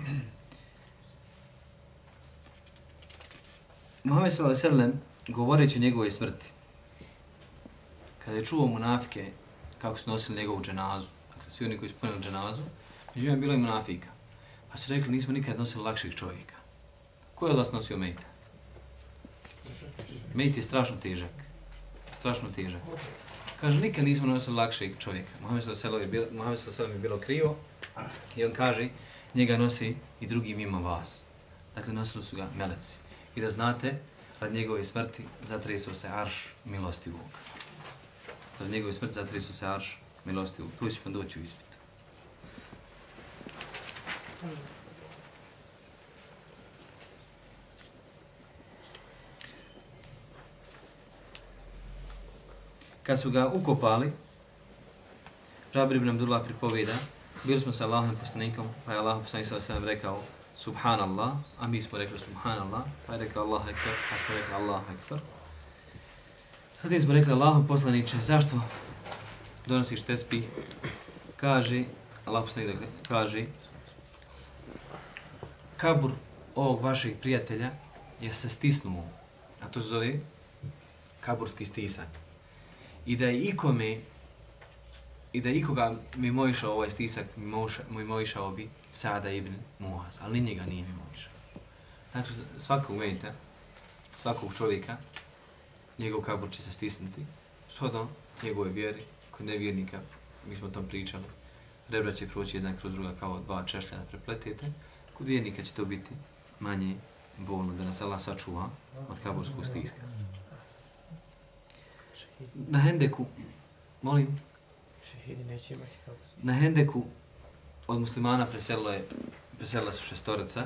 Muhammed sallallahu alejhi ve sellem, govoreći o njegovoj smrti, kada je čuo munafike kako su nosili njegovu dženazu, dakle, svi oni koji su ponijeli dženazu, među njima bilo i munafika. Pa su rekli, nismo nikad nosili lakših čovjeka. Ko je od vas nosio mejta? Mejt je strašno težak. Strašno težak. Kaže, nikad nismo nosili lakšeg čovjeka. Muhammed sallallahu alejhi ve sellem je bilo krivo i on kaže, njega nosi i drugi mimo vas. Dakle, nosili su ga meleci. I da znate, rad njegove smrti zatresao se arš milostivog. Rad njegove smrti zatresao se arš milostivog. Tu će vam doći u ispitu. Kad su ga ukopali, Džabir ibn Abdullah pripoveda, bili smo sa Allahom poslanikom, pa je Allah poslanik sallallahu alejhi ve sellem rekao Subhanallah, a mi smo rekli Subhanallah, pa je rekao Allahu ekber, pa smo rekli Allahu ekber. Zatim smo rekli Allahom poslaniče, zašto donosiš tespih? Kaže, Allah poslanik dakle, kaže, kabur ovog vašeg prijatelja je se stisnuo, a to se zove kaburski stisak. I da je ikoga mimoišao ovaj stisak, mimoišao bi Saada ibn Muaz, ali njega nije mimoišao. Znači, svakog mejta, svakog čovjeka, njegov kabur će se stisnuti, shodno njegove vjeri, kod nevjernika, mi smo o tom pričali, rebra će proći jedna kroz druga kao dva češlja da prepletete, kod vjernika će to biti manje bolno, da nas Allah sačuva od kaburskog stiska. Na Hendeku, molim, Šehidi neće imati kako. na Hendeku od muslimana preselila su 6,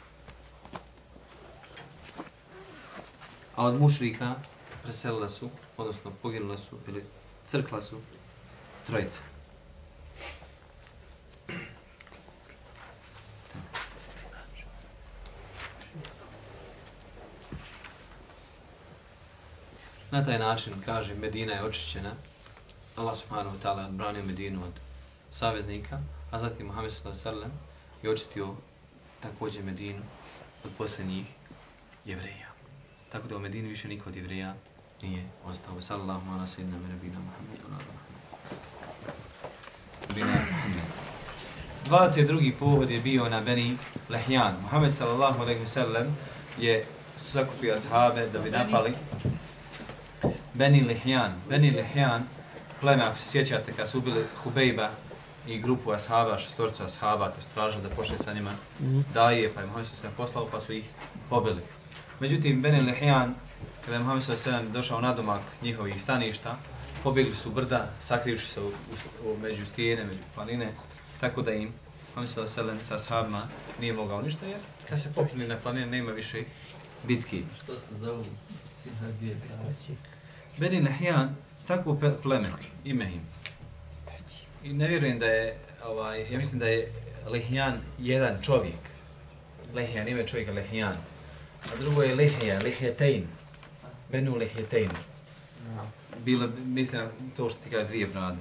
a od mušrika preselila su, odnosno poginula su ili crkla su 3. Na taj način, kaže, Medina je očišćena. Allah subhanahu wa ta'ala odbranio Medinu od saveznika, a zatim Muhammed sallallahu alejhi ve sellem je očistio također Medinu od posljednjih Jevreja. Tako da u Medini više niko od Jevreja nije ostao. Sallallahu ala sayyidina nabina Muhammed. 22. povod je bio na Beni Lehjan. Muhammed sallallahu alejhi ve sellem je sakupio ashabe da bi napali Beni Lehjan. Beni Lehjan, pleme, ako se sjećate, kad su ubili Hubejba i grupu ashaba, 6 ashaba, to straža da pošle sa njima daje, pa je Muhammed sallallahu poslao, pa su ih pobili. Međutim, Beni Lehjan, kada je Muhammed sallallahu došao na domak njihovih staništa, pobjegli su brda, sakrivši se među stijene, među planine, tako da im Muhammed sallallahu sa ashabima nije mogao ništa, jer kad se popili na planine nema više bitki. Što se zovu sina dvije braće? Beni Lehjan, takvo pleme, ime im. I ne vjerujem da je, ja mislim da je Lehjan jedan čovjek. Lehjan, ime čovjeka Lehjan. A drugo je Lehjetein. Benu Lehjetein. Bilo, mislim, to što ti kaže 2 brade.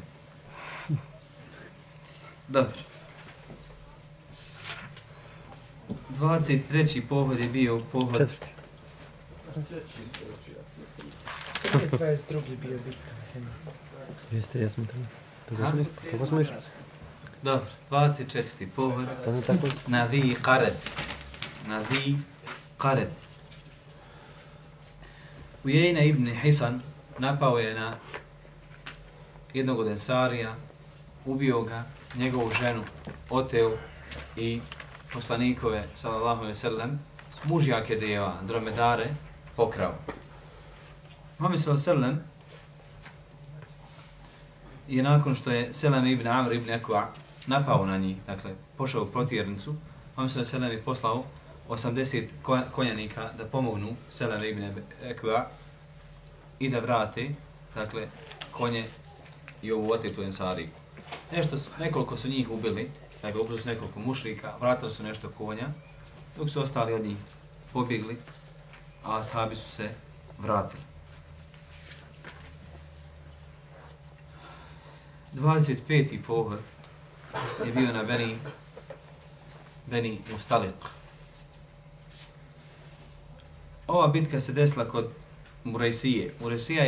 Dobro. 23. pohod je bio pohod... 4. 22. bio bitka. Jeste, ja sam tamo. Tako smo išli. Dobro, 24. pohod na Dhi Qared. Na Dhi Qared. Ujejna ibn Hisan napao je na jednog od ensarija, ubio ga, njegovu ženu, oteo i poslanikove, sallallahu alejhi ve sellem, mužjake deva, dromedare, pokrao. Muhammed sallallahu alejhi ve sellem je nakon što je Selam ibn Amr ibn Ekva napao na njih, dakle, pošao u protjernicu, Muhammed sallallahu alejhi ve sellem je poslao 80 konjanika da pomognu Selam ibn Ekva i da vrate, dakle, konje i ovu otetu ensariku. Nekoliko su njih ubili, dakle, ubili su nekoliko mušrika, vratili su nešto konja, dok su ostali od njih pobjegli, a ashabi su se vratili. 25. pohod je bio na Beni Mustaliq. Ova bitka se desila kod Murejsije. Murejsija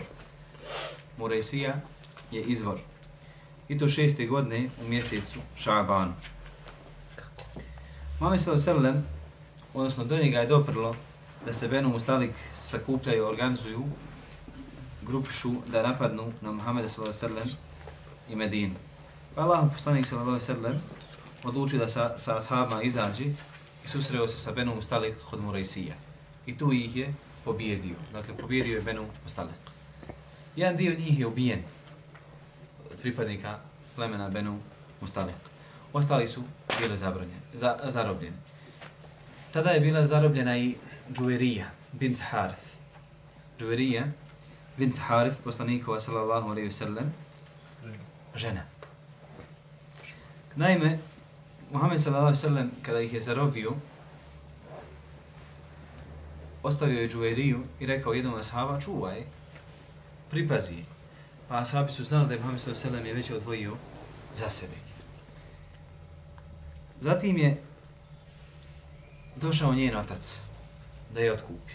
je izvor. I to 6. godine u mjesecu Šabanu. Muhammed s.a.v. odnosno do njega je doprlo da se Benu Mustalik sakupljaju, organizuju, grupišu da napadnu na Muhammeda s.a.v. i Medinu. Pa Allah poslanik s.a.v. odlučio da sa ashabima izađe i susreo se sa Benu Mustalik kod Murejsija. I tu ih je pobijedio. Dakle, pobijedio je Benu Mustalik. Jedan dio njih je ubijen, pripadnika plemena Benu Mustalik. Ostali su bili zarobljeni. Tada je bila zarobljena i Džuverija bint Harith. Džuverija bint Harith, poslanikova sallallahu alejhi ve sellem, žena. Naime, Muhammed sallallahu alejhi ve sellem kada ih je zarobio, ostavio je Džuveriju i rekao jednom ashaba, čuvaj, pripazi. Pa ashabi su znali da je Muhammed sallallahu alejhi ve sellem je već odvojio za sebe. Zatim je došao njen otac da je otkupi.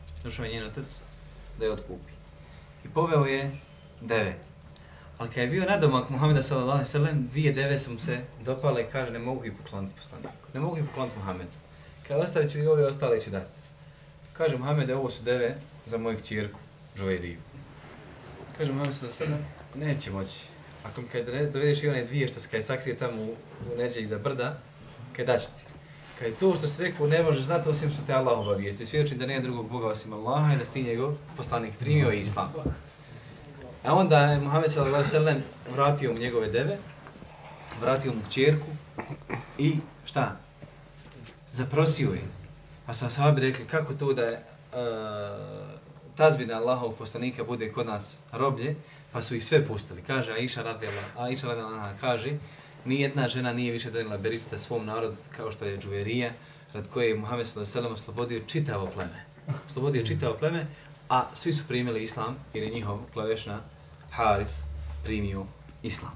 I poveo je deve. Ali kad je bio nadomak Muhammeda sallallahu alejhi ve sellem, dvije deve su mu se dopale i kaže ne mogu ih pokloniti poslaniku. Ne mogu ih pokloniti Muhammedu. Kad ostavit ću i ove, ostale ću dati. Kaže Muhammede, ovo su deve za moju kćerku, Džuveriju. Kaže Muhammed sallallahu alejhi ve sellem, neće moći. Ako mi kad dovedeš i one dvije što se kaj sakrije tamo u neđe iza brda, kaj daći ti. Kaj to što si rekao ne možeš znati osim što te Allah obavijesti. Svjedoči da nema drugog Boga osim Allaha i da si ti njegov poslanik primio i islam. A onda je Muhammed sallallahu alejhi ve sellem vratio mu njegove deve, vratio mu kćerku i šta? Zaprosio je. Pa su ashabi rekli kako to da je tazbina Allahovog poslanika bude kod nas roblje, pa su ih sve pustili. Kaže Aisha radijallahu anha kaže, nijedna žena nije više donijela beričeta svom narodu kao što je Džuverija, rad koje je Muhammed sallallahu alejhi ve sellem oslobodio čitavo pleme, a svi su primili islam jer je njihov klavešna Harith primio islam.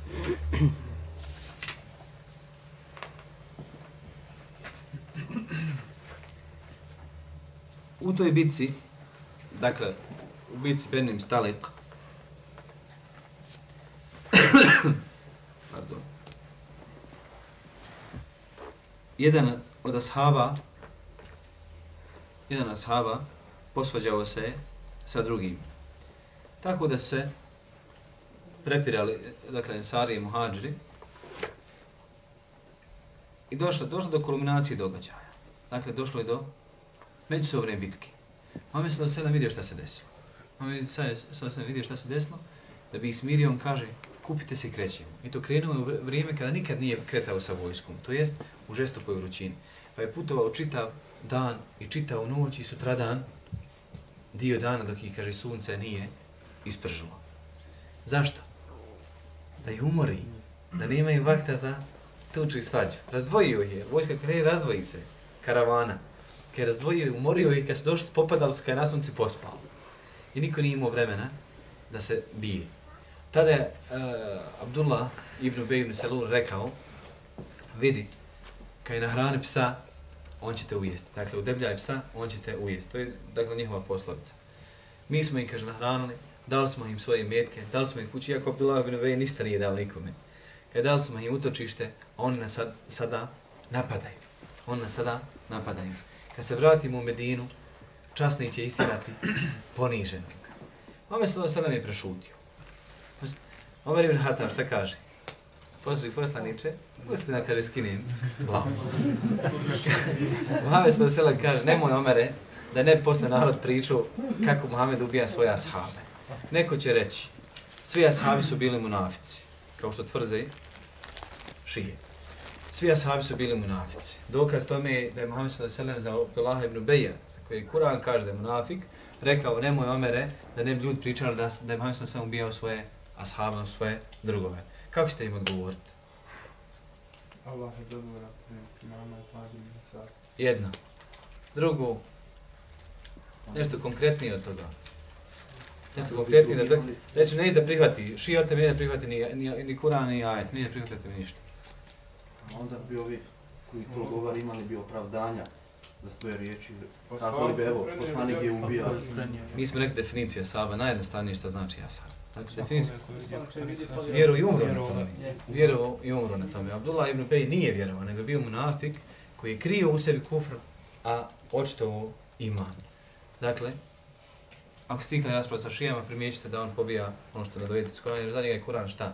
U toj bitci, dakle, u bitci Beni Mustalik, jedan od ashaba posvađao se sa drugim. Tako da su se prepirali, dakle, Ensari i Muhadžiri, i došlo do kulminacije događaja. Dakle, došlo je do međusobne bitke. Muhammed sallallahu alejhi ve sellem vidio šta se desilo. Muhammed sallallahu alejhi ve sellem vidio šta se desilo, da bi ih smirio, on kaže, kupite se i krećemo. I to krenuo u vrijeme kada nikad nije kretao sa vojskom, to jest u žestokoj vrućini. Pa je putovao čitav dan i čitav noć i sutradan, dio dana dok ih, kaže, sunce nije ispržilo. Zašto? Da ih umori, da nemaju vakta za tuču i svađu. Razdvojio ih je, vojska kreje, razdvoji se, karavana. Kad je razdvojio i umorio ih, kad su došli, popadali su, kad je na sunci pospali. I niko nije imao vremena da se bije. Tada je Abdullah ibn Ubej ibn Selul rekao, vidi, kad je na hrani psa, on će te ujesti. Dakle, udebljaj psa, on će te ujesti. To je, dakle, njihova poslovica. Mi smo ih, kaže, nahranili, dali smo im svoje metke, dali smo im kući, iako Abdullah ibn Ubej ništa nije dao nikome. Kad dali smo im utočište, oni nas sada napadaju. Kad se vratimo u Medinu, časni će istirati poniženog. Muhammed sallallahu alejhi ve sellem je prešutio. Omer ibn Hatab šta kaže? Pozdrav poslaniče, pusti da, kaže, skinem glavu. Muhammed sallallahu alejhi ve sellem kaže, nemoj Omere da ne posle narod priču kako Muhammed ubija svoje ashabe. Neko će reći, svi ashabi su bili munafici, kao što tvrde šije. Svi ashabi su bili munafici. Dokaz tome je da je Muhammed sallallahu alejhi ve sellem za Abdullah ibn Ubeja, za koji Kur'an kaže da je munafik, rekao, nemoj Omere da ne bi ljudi pričali da je Muhammed sallallahu alejhi ve sellem ubijao svoje ashabe, svoje drugove. Kako ćete im odgovoriti? Allah je dobora prema nama i pažnje sad. Jedno. Drugo, nešto konkretnije od toga. Nešto konkretnije da reći ne da prihvati, šija od tebe ne da prihvati ni Kur'an ni ajet, ne da prihvatite mi ništa. A onda bi ovi koji to govori imali bi opravdanja za svoje riječi. Kazali bi, evo, poslanik je ubijao. Mi smo rekli definiciju ashaba, najjednostavnije šta znači ashab. Znači definiciju, vjeru i umro na tome. Vjeru i umro na tome. Abdullah ibn Ubej nije vjerovao, nego bio munafik koji je krio u sebi kufr, a očitovo iman. Dakle, ako ste ikad raspravo sa šijama, primijećite da on pobija ono što ne dovedete s Kur'ana, jer za njega je Kur'an šta?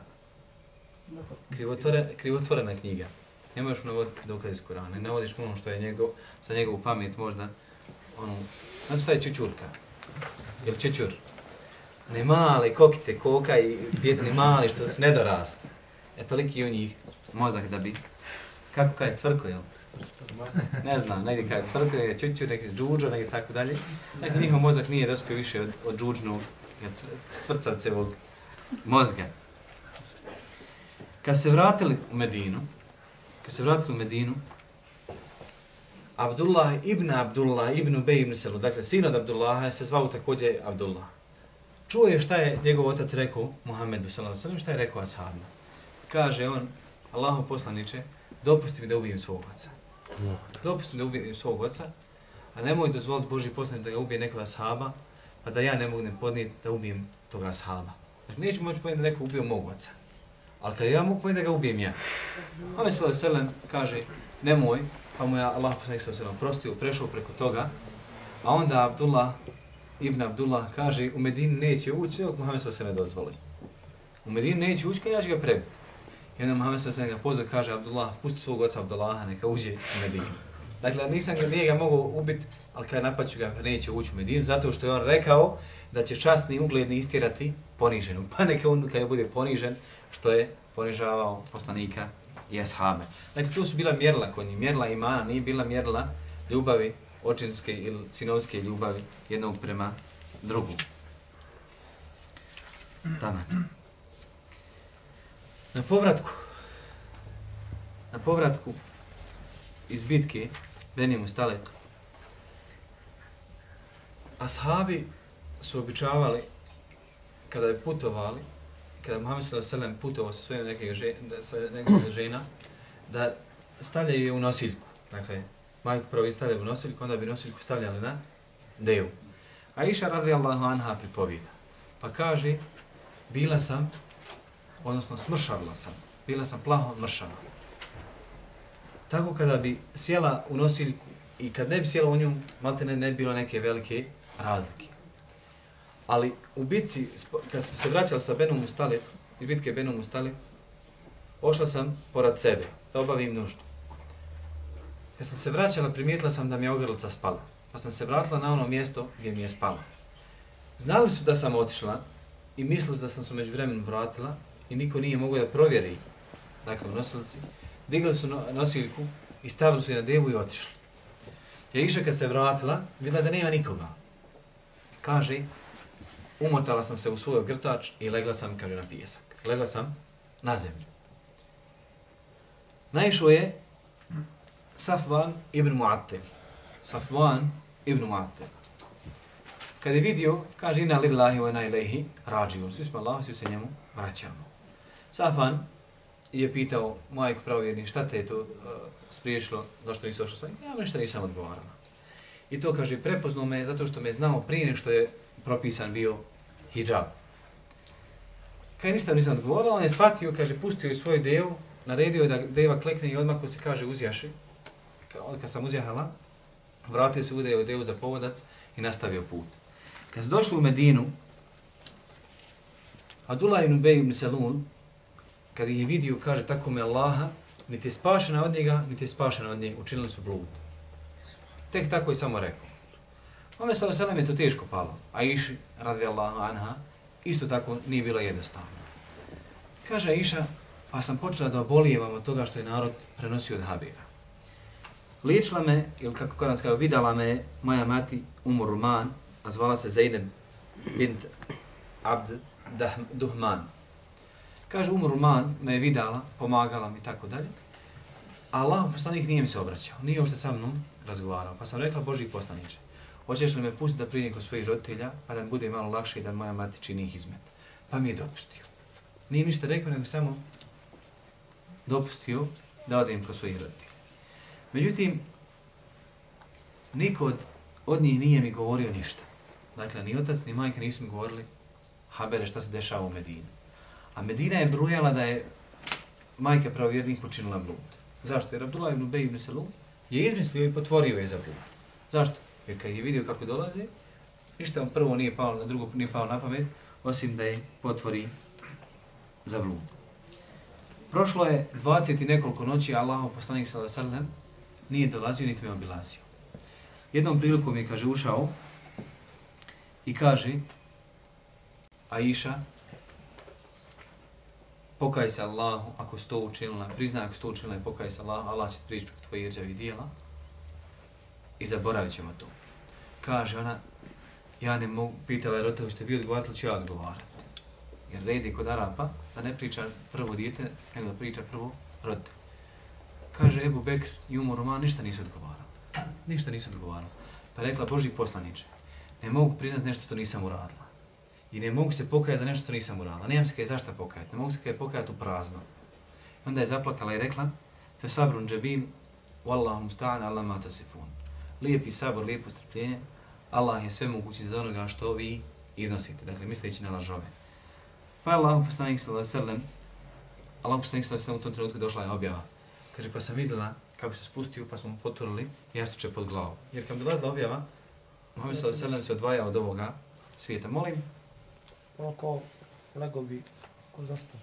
Krivotvorena knjiga. Ne možeš mu navoditi dokaz iz Kur'ana, ne navodiš mu ono što je za njegovu pamet možda, ono, znači šta je čučurka? Jel čučur? Ne male kokice, koka i pjetni mali što se ne dorast. Toliki u njih mozak da bi, kako kaj cvrko, jel? Ne znam, negdje kaj cvrko, negdje čučur, negdje džuđo, negdje tako dalje. Dakle, njihov mozak nije dospio više od džuđnog, cvrcavcevog mozga. Kad se vratili u Medinu, Abdullah ibn Ubej ibn Selul, dakle sin od Abdullaha se zvao također Abdullah. Čuo je šta je njegov otac rekao Muhammedu sallallahu alejhi ve sellem, šta je rekao ashabima. Kaže on, Allahov poslaniče, dopusti mi da ubijem svog oca. Dopusti mi da ubijem svog oca, a nemoj dozvoliti Božji poslanik da ga ubije nekog ashaba, pa da ja ne mogu podnijeti da ubijem toga ashaba. Znači, neću moći podnijeti da neko ubio mog oca. Ali kad ja mogu podnijeti da ga ubijem ja. Muhammed sallallahu alejhi ve sellem kaže, nemoj, pa mu je Allah poslanik sallallahu alejhi ve sellem prostio, prešao preko toga, a onda Abdullah ibn Abdullah kaže, u Medinu neće ući, dok Muhammed sallallahu alejhi ve sellem dozvoli. U Medinu neće ući, kad ja ću ga prebiti. I onda Muhammed sallallahu alejhi ve sellem ga pozvao, kaže Abdullah, pusti svog oca Abdullaha, neka uđe u Medinu. Dakle, nije ga mogao ubiti, ali kad napaću ga, neće ući u Medinu, zato što je on rekao da će časni i ugledni istirati poniženog. Pa neka on kada bude ponižen, što je ponižavao poslanika i ashabe. Dakle, tu su bila mjerila kod njih, mjerila imana, nije bila mjerila ljubavi, očinske ili sinovske ljubavi jednog prema drugom. Taman. Na povratku iz bitke Beni Mustalek, ashabi su običavali, kada je putovali, kada Muhammed sallallahu alejhi ve sellem putovao sa svojim nekog žena, da stavljaju je u nosiljku. Dakle, majku prvo stavljaju u nosiljku, onda bi nosiljku stavljali na devu. Aisha radijallahu anha pripovijeda. Pa kaže, bila sam, odnosno smršavila sam, bila sam plaho mršava. Tako kada bi sjela u nosiljku i kad ne bi sjela u nju, maltene ne bi bilo neke velike razlike. Ali u bitci, kad sam se vraćala sa Benu Mustalek, iz bitke Benu Mustalek, ošla sam porad sebe, da obavim nuždu. Kad sam se vraćala, primijetila sam da mi je ogrlica spala, pa sam se vratila na ono mjesto gdje mi je spala. Znali su da sam otišla i mislili da sam se među vremenom vratila i niko nije mogao da provjeri, dakle u nosilici. Digli su nosiljku i stavili su je na devu i otišli. Aisha kad se vratila, vidjela da nema nikoga. Kaže, umotala sam se u svoj grtač i legla sam, kaže, na pijesak. Legla sam na zemlju. Naišao je Safvan ibn Mu'attel. Kad je vidio, kaže, inna lillahi wa inna ilaihi rađiun. Svi smo Allah, svi se njemu vraćamo. Safvan je pitao majku pravovjerni, šta te je to spriječilo, zašto nisi ošla sa njim? Ja ništa nisam odgovarala. I to, kaže, prepoznao me zato što me znao prije nego što je propisan bio hidžab. Kad ništa nisam odgovorila, on je shvatio, kaže, pustio je svoju devu, naredio je da deva klekne i odmah ko se kaže uzjaši. Kad sam uzjahala, vratio se udeo devu za povodac i nastavio put. Kad su došli u Medinu, Abdullah ibn Ubej ibn Selul, kad ih je vidio, kaže, tako me Allaha, niti je spašena od njega, niti je spašena od njega, učinili su blud. Tek tako je samo rekao. Muhammed sallallahu alejhi ve sellem je to teško palo. Aiši, radijallahu anha, isto tako nije bilo jednostavno. Kaže Aisha, pa sam počela da obolijevam od toga što je narod prenosio od Habira. Liječila me, ili kako Koran kaže, vidala me moja mati Umurman, a zvala se Zainab bint Abd Duhman. Kaže, Umurman me je vidala, pomagala mi i tako dalje. A Allah poslanik nije mi se obraćao, nije uopšte sa mnom razgovarao. Pa sam rekla, Božji poslaniče, hoćeš li me pustiti da prijem kod svojih roditelja, pa da mi bude malo lakše i da moja mati čini hizmet? Pa mi je dopustio. Nije ništa rekao, nego samo dopustio da odem kod svojih roditelja. Međutim, niko od njih nije mi govorio ništa. Dakle, ni otac, ni majka nisu mi govorili habere šta se dešava u Medini. A Medina je brujala da je majka pravovjernih počinila blud. Zašto? Jer Abdullah ibn Ubej ibn Selul je izmislio i potvorio je za blud. Zašto? Jer kad je vidio kako dolazi, ništa mu prvo nije palo, na drugo nije palo na pamet, osim da je potvori za blud. Prošlo je 20 i nekoliko noći, Allahov poslanik sallallahu alejhi ve sellem nije dolazio niti me obilazio. Jednom prilikom je, kaže, ušao i kaže, Aisha, pokaj se Allahu ako si to učinila, priznaj ako si to učinila i pokaj se Allahu, Allah će ti prići preko tvojih rđavih dijela i zaboravit ćemo to. Kaže ona, ja ne mogu, pitala je roditelj, ćete vi odgovarati ili ću ja odgovarati? Jer red je kod Arapa da ne priča prvo dijete, nego da priča prvo roditelj. Kaže Ebu Bekr i Umar Roman ništa nisu odgovarali. Ništa nisu odgovarali. Pa rekla, Božji poslaniče, ne mogu priznati nešto što nisam uradila. I ne mogu se pokajati za nešto što nisam uradila. Nemam se kaj zašto pokajati. Ne mogu se kaj pokajati u prazno. Onda je zaplakala i rekla, fe sabrun džabil, wallahu musta'an, Allah ma tasifun. Lijepi sabor, lijepo strpljenje, Allah je sve mogući za onoga što vi iznosite. Dakle, misleći na lažove. Pa je Allah poslanik sallallahu alejhi ve sellem, u tom trenutku došla je objava. Kaže, pa sam vidjela kako se spustio, pa smo mu poturili jastuče pod glavu. Jer kad dolazila objava, Muhammed sallallahu alejhi ve sellem se odvaja od ovoga svijeta. Molim. Oko legovi, ko zašto?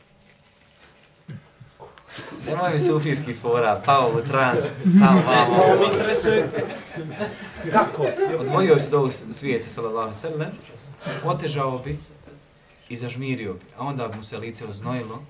Nemoj mi sufijski fora, pao u trans, tamo vamo. Samo me interesuje kako? Odvojio bi se od ovog svijeta, sallallahu alejhi ve sellem, otežao bi i zažmirio bi, a onda bi mu se lice oznojilo,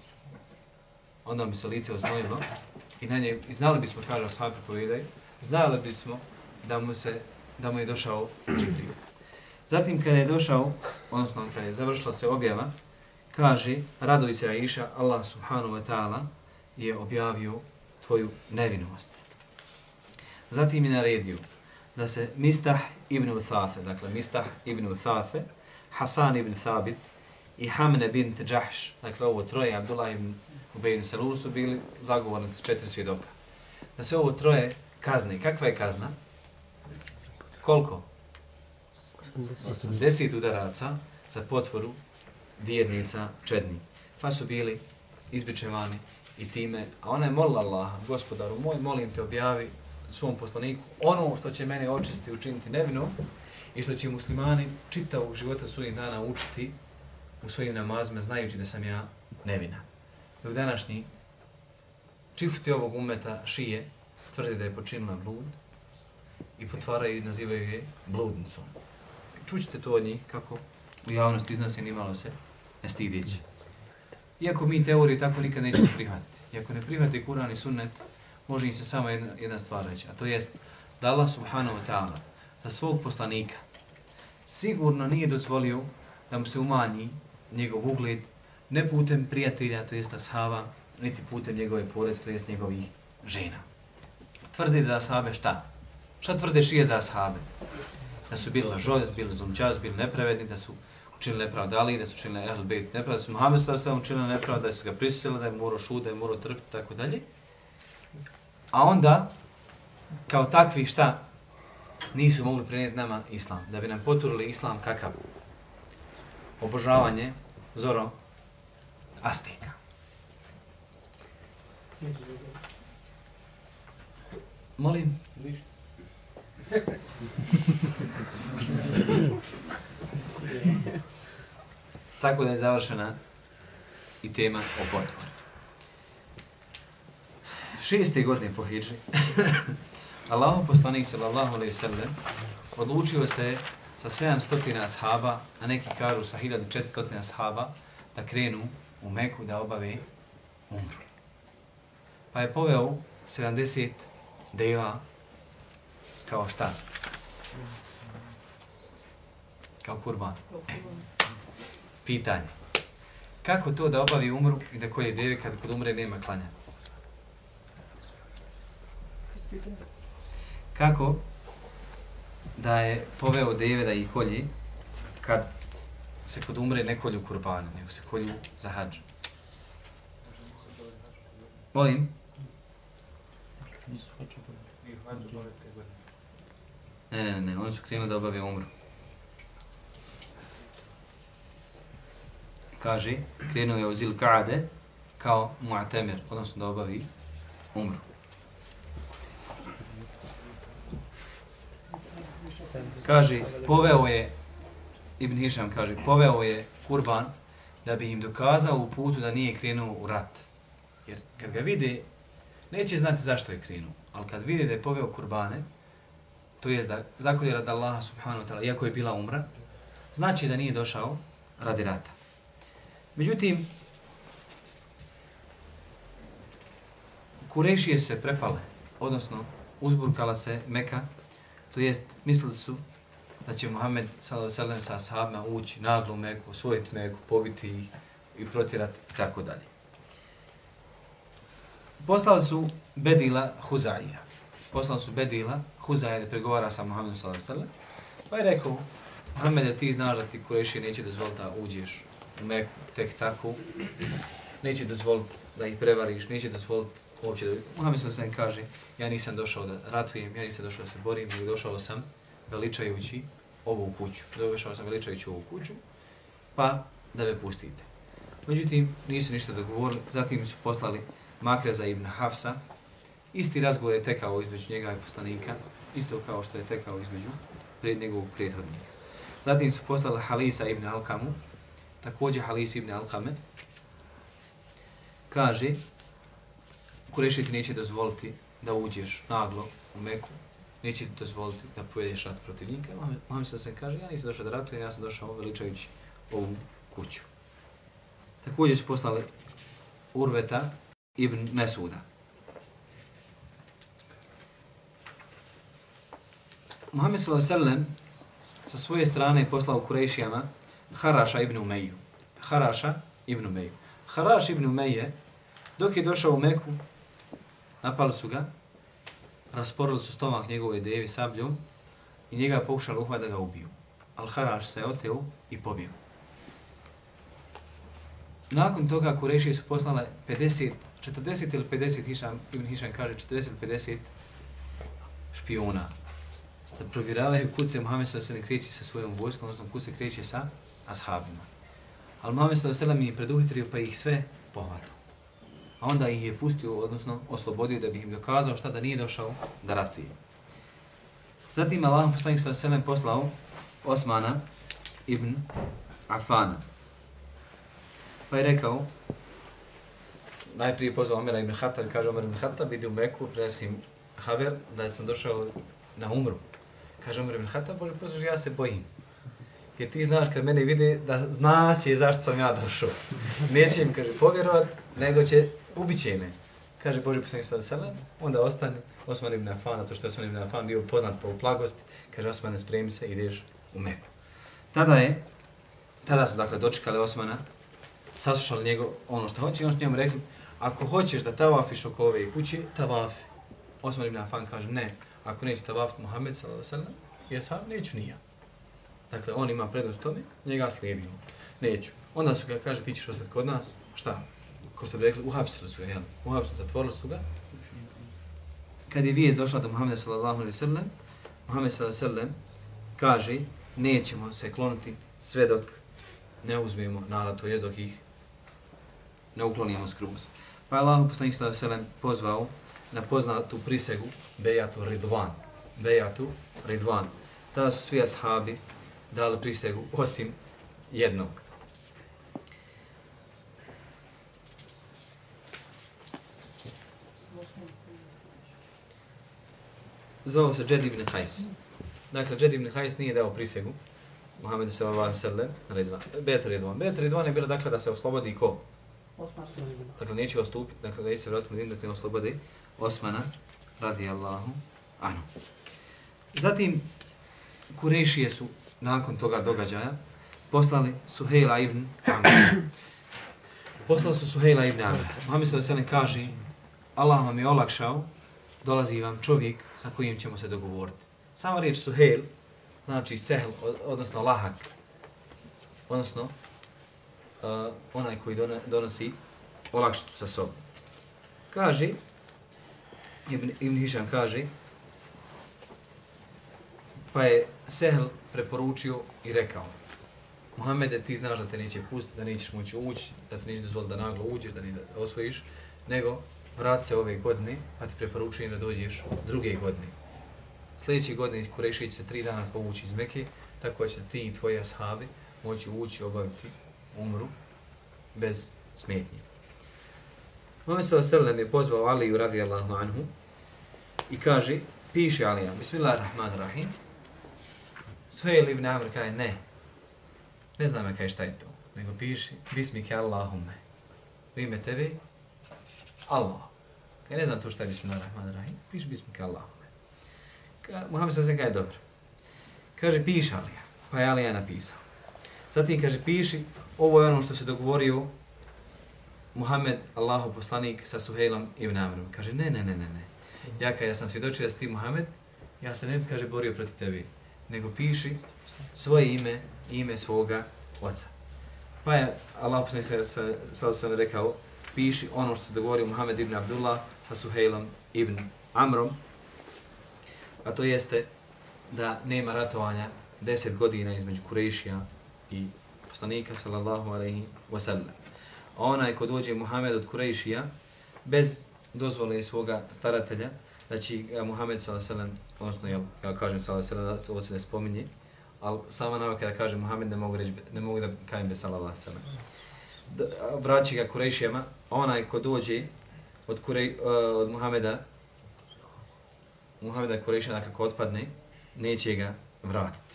i na nje, i znali bismo, kaže ashabi pripovijedaju, znali bismo da mu je došao Džibril. Zatim kada je došao, odnosno kada je završila se objava, kaže, raduj se Aisha, Allah subhanahu wa ta'ala je objavio tvoju nevinost. Zatim je naredio da se Mistah ibn Uthafe, dakle Mistah ibn Uthafe, Hasan ibn Thabit i Hamne bint Džahš, dakle ovo troje, Abdullah ibn Ubej ibn Selul su bili zagovornici 4 svjedoka. Da se ovo troje kazne. Kakva je kazna? Koliko? 80 udaraca za potvoru vjernica čedni. Pa su bili izbičevani i time, a ona je molila Allaha, gospodaru moj, molim te objavi svom poslaniku ono što će mene očistiti, učiniti nevino i što će muslimani čitavog života svojih dana učiti u svojim namazima znajući da sam ja nevina. Dok današnji čifti ovog umeta šije tvrdi da je počinila blud i potvaraju i nazivaju je bludnicom. Čućete to od njih kako u javnosti iznosi nimalo se ne stidići. Iako mi teorije tako nikad nećemo prihvatiti. Iako ne prihvati Kur'an i sunnet, može im se samo jedna stvar reći, a to jest da Allah subhanahu wa ta'ala za svog poslanika sigurno nije dozvolio da mu se umanji njegov ugled, ne putem prijatelja, to jest ashaba, niti putem njegove porodice, to jest njegovih žena. Tvrdi za ashabe šta? Šta tvrde šije za ashabe? Da su bili lažovi, da su bili zulumčari, da su bili nepravedni, da su učinili nepravdu Ali, da su učinili Ahl Bejt nepravdu, da su Muhammed sallallahu učinili nepravdu, da su ga prisilili, da je morao šut, da je morao trpiti, tako dalje. A onda, kao takvi šta? Nisu mogli prenijeti nama islam. Da bi nam poturili islam kakav? Obožavanje zoro Azteka. Molim? Tako da je završena i tema o potvoru. 6. godine po hidži, Allahov poslanik sallallahu alejhi ve sellem odlučio se sa 700 ashaba, a neki kažu sa 1400 ashaba, da krenu u Meku da obave umru. Pa je poveo 70 deva kao šta? Kao kurban. Pitanje. Kako to da obavi umru i da kolje deve kad kod umre nema klanja? kako da je poveo deve da ih kolje kad se kod umre ne kolju kurbana, nego se kolju za hadž. Molim? Ne, oni su krenuli da obave umru. Kaže, krenuo je u Zil Ka'ade kao mu'tamir, odnosno da obavi umru. Kaže, poveo je, Ibn Hišam kaže, poveo je kurban da bi im dokazao u putu da nije krenuo u rat. Jer kad ga vide, neće znati zašto je krenuo, ali kad vide da je poveo kurbane, to jest da zakolje radi Allaha subhanahu wa ta'ala, iako je bila umra, znači da nije došao radi rata. Međutim, Kurešije su se prepale, odnosno uzburkala se Meka, to jest mislili su da će Muhammed s.a.v. sa ashabima ući naglo u Meku, osvojiti Meku, pobiti ih i protjerati i tako dalje. Poslali su Bedila Huzaija. Poslali su Bedila Huzaija da pregovara sa Muhammedom s.a.v. Pa je rekao, Muhammede, ti znaš da ti Kurešije neće dozvoliti da uđeš u Meku tek tako, neće dozvoliti da ih prevariš, neće dozvoliti uopće da... Muhammed s.a.v. kaže, ja nisam došao da ratujem, ja nisam došao da se borim, nego došao sam veličajući ovu kuću. Došao sam veličajući ovu kuću, pa da me pustite. Međutim, nisu ništa dogovorili, zatim su poslali Makreza ibn Hafsa. Isti razgovor je tekao između njega i poslanika, isto kao što je tekao između njegovog prethodnika. Zatim su poslali Halisa ibn Alkamu, također Halis ibn Alkame. Kaže, Kurešije ti neće dozvoliti da uđeš naglo u Meku, neće ti dozvoliti da povedeš rat protiv njega. Muhammed s.a.v. kaže, ja nisam došao da ratujem, ja sam došao veličajući ovu kuću. Također su poslali Urveta ibn Mesuda. Muhammed s.a.v. sa svoje strane je poslao Kurešijama Haraša ibn Umeju. Haraš ibn Umeje, dok je došao u Meku, napali su ga, rasporili su stomak njegove devi sabljom i njega pokušali uhvati da ga ubiju. Al-Haraš se oteo i pobjegao. Nakon toga Kurešije su poslale 40 ili 50, Ibn Hišam kaže 40 ili 50 špijuna da provjeravaju kud se Muhammed s.a.v. kreće sa svojom vojskom, odnosno kud se kreće sa ashabima. Ali Muhammed s.a.v. je preduhitrio pa ih sve pohvatao. A onda ih je pustio, odnosno oslobodio da bi im dokazao šta da nije došao da ratuje. Zatim Allah poslanik s.a.v. poslao Osmana ibn Afana. Pa je rekao, najprije pozvao Omera ibn Khattab i kaže Omer ibn Khattab, idi u Meku, prenesim haber da sam došao na umru. Kaže Omer ibn Khattab, Bože poslušaj, ja se bojim. Jer ti znaš kad mene vide da znaće zašto sam ja došao. Neće im, kaže, povjerovat, nego će, ubiće me. Kaže Boži poslanik s.a.v. Onda ostane Osman ibn Affan, to što je Osman ibn Affan bio poznat po plagosti. Kaže Osmane, spremi se, ideš u Meku. Tada su dakle dočekali Osmana, saslušali njego ono što hoće i on su njemu rekli, ako hoćeš da tavafiš oko ove kuće, tavafi. Osman ibn Affan kaže, ne, ako neće tavafiti Muhammed s.a.v. ja sam neću ni ja. Dakle, on ima prednost tome, njega slijedimo. Neću. Onda su ga, kaže, ti ćeš ostati kod nas, šta? Ko što bi rekli, uhapsili su ga, jel? Uhapsili, zatvorili su ga. Kad je vijest došla do Muhammeda s.a.v. Muhammed s.a.v. kaže, nećemo se kloniti sve dok ne uzmemo narod, to jest dok ih ne uklonimo skroz. Pa je Allah poslanik s.a.v. pozvao na poznatu prisegu Bejatu Ridvan. Tada su svi ashabi dali prisegu osim jednog. Zvao se Džed ibn Hajs. Dakle, Džed ibn Hajs nije dao prisegu Muhammedu s.a.v. Bejat Ridvan je bilo dakle da se oslobodi ko? Dakle, neće ostupiti, dakle da će se vratiti Medinu, dakle ne oslobodi Osmana radijallahu anhu. Zatim, Kurešije su nakon toga događaja poslali Suhejla ibn Amra. Muhammed s.a.v. kaže, Allah vam je olakšao dolazi vam čovjek sa kojim ćemo se dogovoriti. Sama riječ Suhejl znači sehl, odnosno lahak, odnosno onaj koji donosi olakšicu sa sobom. Kaže, Ibn Hišam kaže, pa je Sehl preporučio i rekao: Muhammede, ti znaš da te neće pustiti, da nećeš moći ući, da te neće dozvoliti da naglo uđeš, da ne osvojiš, nego vrati se ove godine, pa ti preporučujem da dođeš druge godine. Sljedeće godine Kurejši će se 3 dana povući iz Mekke, tako će ti i tvoji ashabi moći ući, obaviti umru bez smetnje. Muhammed s.a.v. je pozvao Aliju radijallahu anhu i kaže, piše Alija, Bismillahirrahmanirrahim. Suhejl ibn Amr kaže, ne znam me kaj šta je to, nego piši, Bismike Allahumme, u ime tebe, Allah. Ja ne znam to šta je Bismillahirrahmanirrahim, piši Bismike Allahumme. Muhammed s.a.v. kaže, dobro. Kaže, piši Alija, pa je Alija napisao. Zatim kaže, piši, ovo je ono što se dogovorio Muhammed, Allahov poslanik, sa Suhejlom ibn Amrom. Kaže, ne. Ja sam svjedočio da si ti Muhammed, ja se ne bi, kaže, borio protiv tebi, nego piši svoje ime i ime svoga oca. Pa je Allah poslanik sam rekao, piši ono što se dogovorio Muhammed ibn Abdullah sa Suhejlom ibn Amrom, a to jeste da nema ratovanja 10 godina između Kurejšija i poslanika sallallahu alejhi ve sellem. A onaj ko dođe Muhammed od Kurejšija bez dozvole svoga staratelja, znači Muhammed sallallahu alejhi ve sellem, odnosno ja kažem sallallahu alejhi ve sellem, ovo se ne spominje, ali sama navika da kažem Muhammed ne mogu da kažem bez sallallahu alejhi ve sellem. Vraći ga Kurejšijama, a onaj ko dođe od Muhammeda Kurejšija, dakle ko otpadne, neće ga vratiti.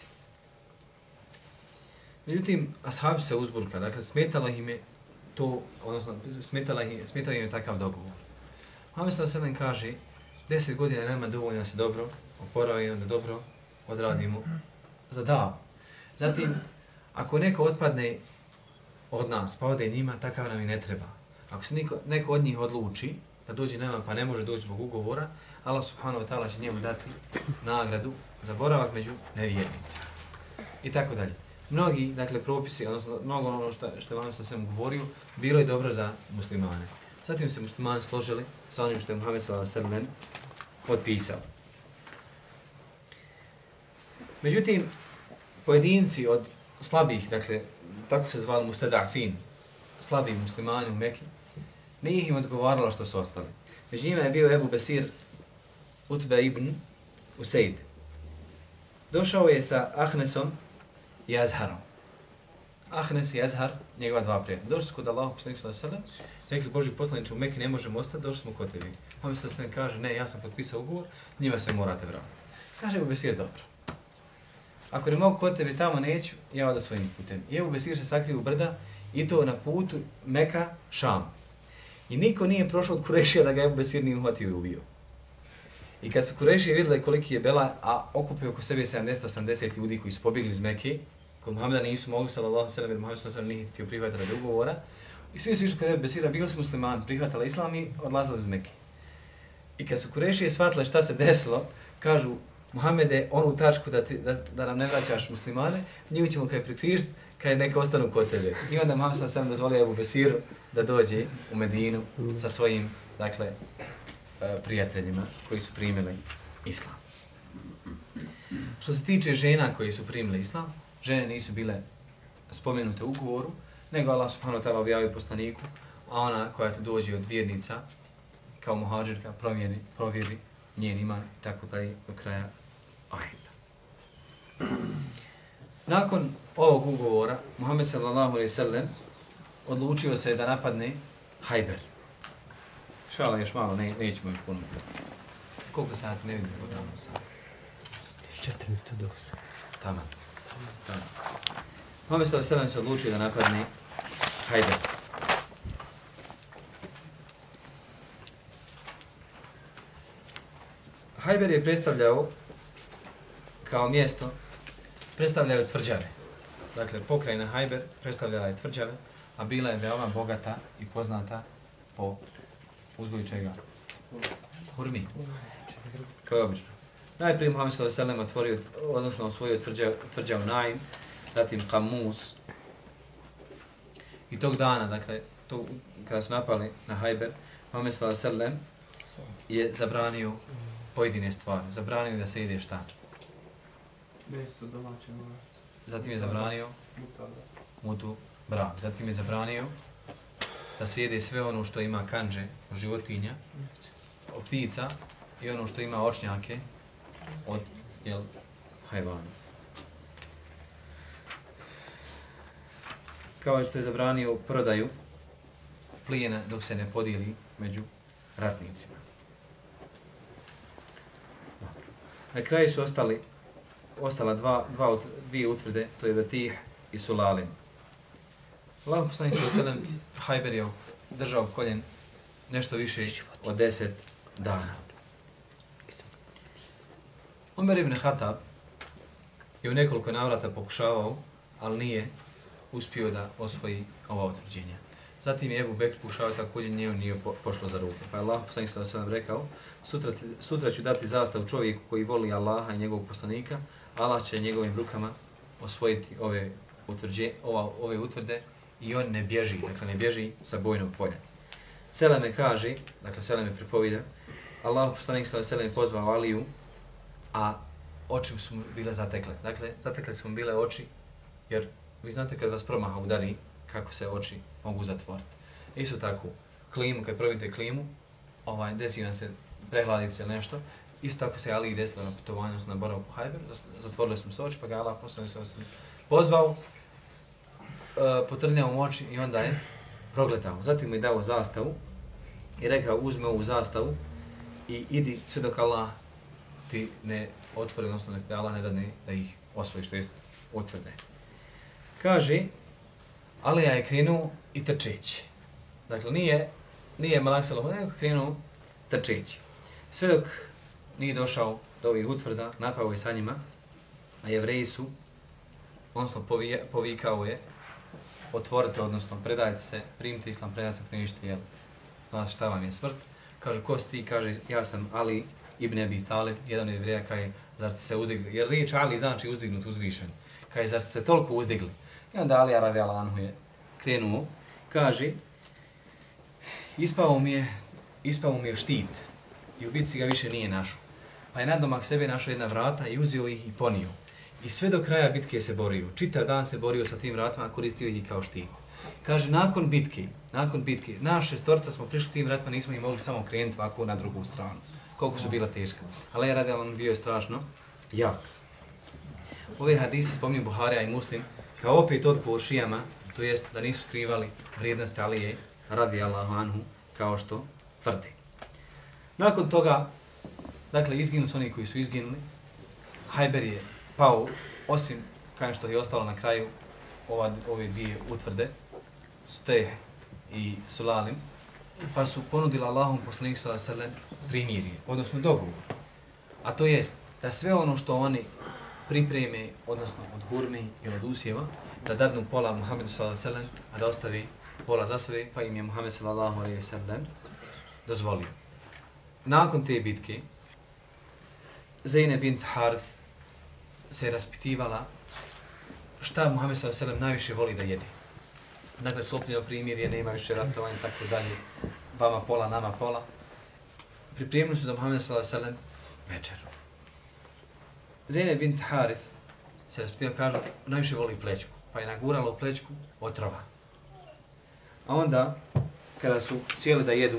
Međutim, ashabi se uzburka, dakle smetalo im je to, odnosno smetalo im je takav dogovor. Muhammed s.a.v. kaže, 10 godina nema dovoljno da se dobro oporavimo, da dobro odradimo za davu. Zatim, ako neko otpadne od nas, pa ode njima, takav nam i ne treba. Ako se neko od njih odluči da dođe nama pa ne može doći zbog ugovora, Allah subhanahu wa ta'ala će njemu dati nagradu za boravak među nevjernicima. I tako dalje. Mnogi, dakle, propisi, odnosno mnogo ono što je Muhammed s.a.v. govorio, bilo je dobro za muslimane. Zatim se muslimani složili sa onim što je Muhammed s.a.v. potpisao. Međutim, pojedinci od slabih, dakle, tako se zvali mustada'fin, slabih muslimani u Mekki, nije im odgovaralo što su ostali. Među njima je bio Ebu Besir Utbe ibn Usejd. Došao je sa Ahnesom i Azharom. Ahnes i Azhar, njegova dva prijatelja. Došli su kod Allahu poslanika sallallahu alejhi ve sellem, rekli, Božji poslaniče, u Mekki ne možemo ostati, došli smo kod tebi. Muhammed sallallahu alejhi ve sellem kaže, ne, ja sam potpisao ugovor, njima se morate vratiti. Kaže Ebu Besir, dobro. Ako ne mogu kod tebe, tamo neću, ja oda svojim putem. I Ebu Besir se sakrio u brda i to na putu Meka, Šam. I niko nije prošao od Kurešija da ga Ebu Besir nije uhvatio i ubio. I kad su Kurešije vidjeli koliki je bela, a okupio oko sebe 70-80 ljudi koji su pobjegli iz Mekke, kod Muhammeda nisu mogli sallallahu alejhi ve sellem, jer Muhammed sallallahu alejhi ve sellem nije htio prihvatiti radi ugovora, i svi su išli kod Ebu Besira, bili su muslimani, prihvatali islam i odlazili iz Mekke. I kad su Kurešije shvatile šta se desilo, kažu, Muhammede, onu tačku da nam ne vraćaš muslimane, njih ćemo kaj prikrižiti, kaj neka ostanu kod tebe. I onda Muhammed sallallahu alejhi ve sellem dozvolio Ebu Besiru da dođe u Medinu sa svojim, dakle, prijateljima koji su primili islam. Što se tiče žena koji su primili islam, žene nisu bile spomenute u ugovoru, nego Allah subhanahu wa ta'ala objavio poslaniku, a ona koja te dođe od vjernica, kao muhadžirka, provjeri njen iman i tako dalje do kraja ajeta. Nakon ovog ugovora, Muhammed sallallahu alejhi ve sellem odlučio se da napadne Hajber. Šala, još malo, nećemo još puno. Koliko sati, ne vidim kako damo sati. 4 minuta do 8. Tamo. Muhammed sallallahu alejhi ve sellem se odlučio da napadne Hajber. Hajber je predstavljao kao mjesto, predstavljao tvrđave. Dakle, pokrajina Hajber predstavljala je tvrđave, a bila je veoma bogata i poznata po uzgoju čega? hurmi. Kao je obično. Najprije Muhammed s.a.v. otvorio, odnosno osvojio tvrđavu Naim, zatim Qamus. I tog dana, dakle, kada su napali na Hajber, Muhammed s.a.v. je zabranio pojedine stvari. Zabranio da se jede šta? Meso domaće novac. Zatim je zabranio mutu brak. Zatim je zabranio da se jede sve ono što ima kandže od životinja, od ptica i ono što ima očnjake od hajvana. Kao što je zabranio prodaju plijena dok se ne podijeli među ratnicima. Na kraju su ostala dvije utvrde, to je Vetih i Sulalim. Allah poslanik s.a.v. Hajber je držao koljen nešto više od 10 dana. Omer ibn Khattab je u nekoliko navrata pokušavao, ali nije uspio da osvoji ova utvrđenja. Zatim je Ebu Bekr pokušao, također njemu nije pošlo za ruke. Pa je Allah poslanik s.a.v. rekao, sutra ću dati zastavu čovjeku koji voli Allaha i njegovog poslanika, Allah će njegovim rukama osvojiti ove utvrde i on ne bježi, dakle ne bježi sa bojnog polja. Seleme kaže, dakle Seleme pripovida, Allah poslanik s.a.v. pozvao Aliju, a oči su mu bile zatekle. Dakle, zatekle su mu bile oči, jer vi znate kad vas promaha udari, kako se oči mogu zatvoriti. Isto tako, klimu, kad probite klimu, desi vam se, prehladiti se nešto, isto tako se Aliji desilo na putovanju na boravku Hajberu, zatvorili smo se oči, pa ga Allah poslanik s.a.v. pozvao, potrnjao mu oči i onda je progletao. Zatim mu je dao zastavu i rekao, uzme ovu zastavu i idi sve dok Allah ti ne otvori, odnosno da Allah ne dadne da ih osvojiš, to jest utvrde. Kaže, Alija je krenuo i trčeći. Dakle, nije Malak Salomon, nego krenuo trčeći. Sve dok nije došao do ovih utvrda, napao je sa njima, a Jevreji su, odnosno povikao je, otvorite, odnosno predajte se, primite islam, predajte se, primište, jel? Znate šta vam je smrt. Kaže, ko si ti? Kaže, ja sam Ali ibn Abi Talib, jedan od Jevreja, kaže, zar ste se uzdigli? Jer riječ Ali znači uzdignut, uzvišen. Kaže, zar ste se toliko uzdigli? I onda Alija radijallahu anhu je krenuo, kaže, ispao mi je štit i u bitci ga više nije našao. Pa je nadomak sebe našao jedna vrata i uzeo ih i ponio. I sve do kraja bitke se borio. Čitav dan se borio sa tim vratima, koristio ih kao štit. Kaže, nakon bitke, naš šestorca smo prišli tim vratima, nismo ih mogli samo krenuti ovako na drugu stranu. Koliko su bila teška. Ali je radijalan bio je strašno jak. Ove hadise spominju Buharija i Muslim kao opet odgovor šijama, to jest da nisu skrivali vrijednosti Alije radijallahu anhu kao što tvrde. Nakon toga, dakle, izginuli su oni koji su izginuli. Hajber je pao, osim kao što je ostalo na kraju ove dvije utvrde, Steh i Sulalim, pa su ponudili Allahom poslaniku sallallahu alejhi ve sellem primirje, odnosno dogovor. A to jest da sve ono što oni pripreme, odnosno od hurmi i od usjeva, da dadnu pola Muhammedu sallallahu alejhi ve sellem, a da ostavi pola za sebe, pa im je Muhammed sallallahu alejhi ve sellem dozvolio. Nakon te bitke, Zejne bint Harith se raspitivala šta Muhammed sallallahu alejhi ve sellem najviše voli da jede. Dakle, sklopljeno primirje, nema više ratovanja, tako dalje, vama pola, nama pola. Pripremili su za Muhammed sallallahu alejhi ve sellem večeru. Zejne bint Harith se raspitivala, kažu, najviše voli plećku, pa je nagurala u plećku otrova. A onda, kada su sjeli da jedu,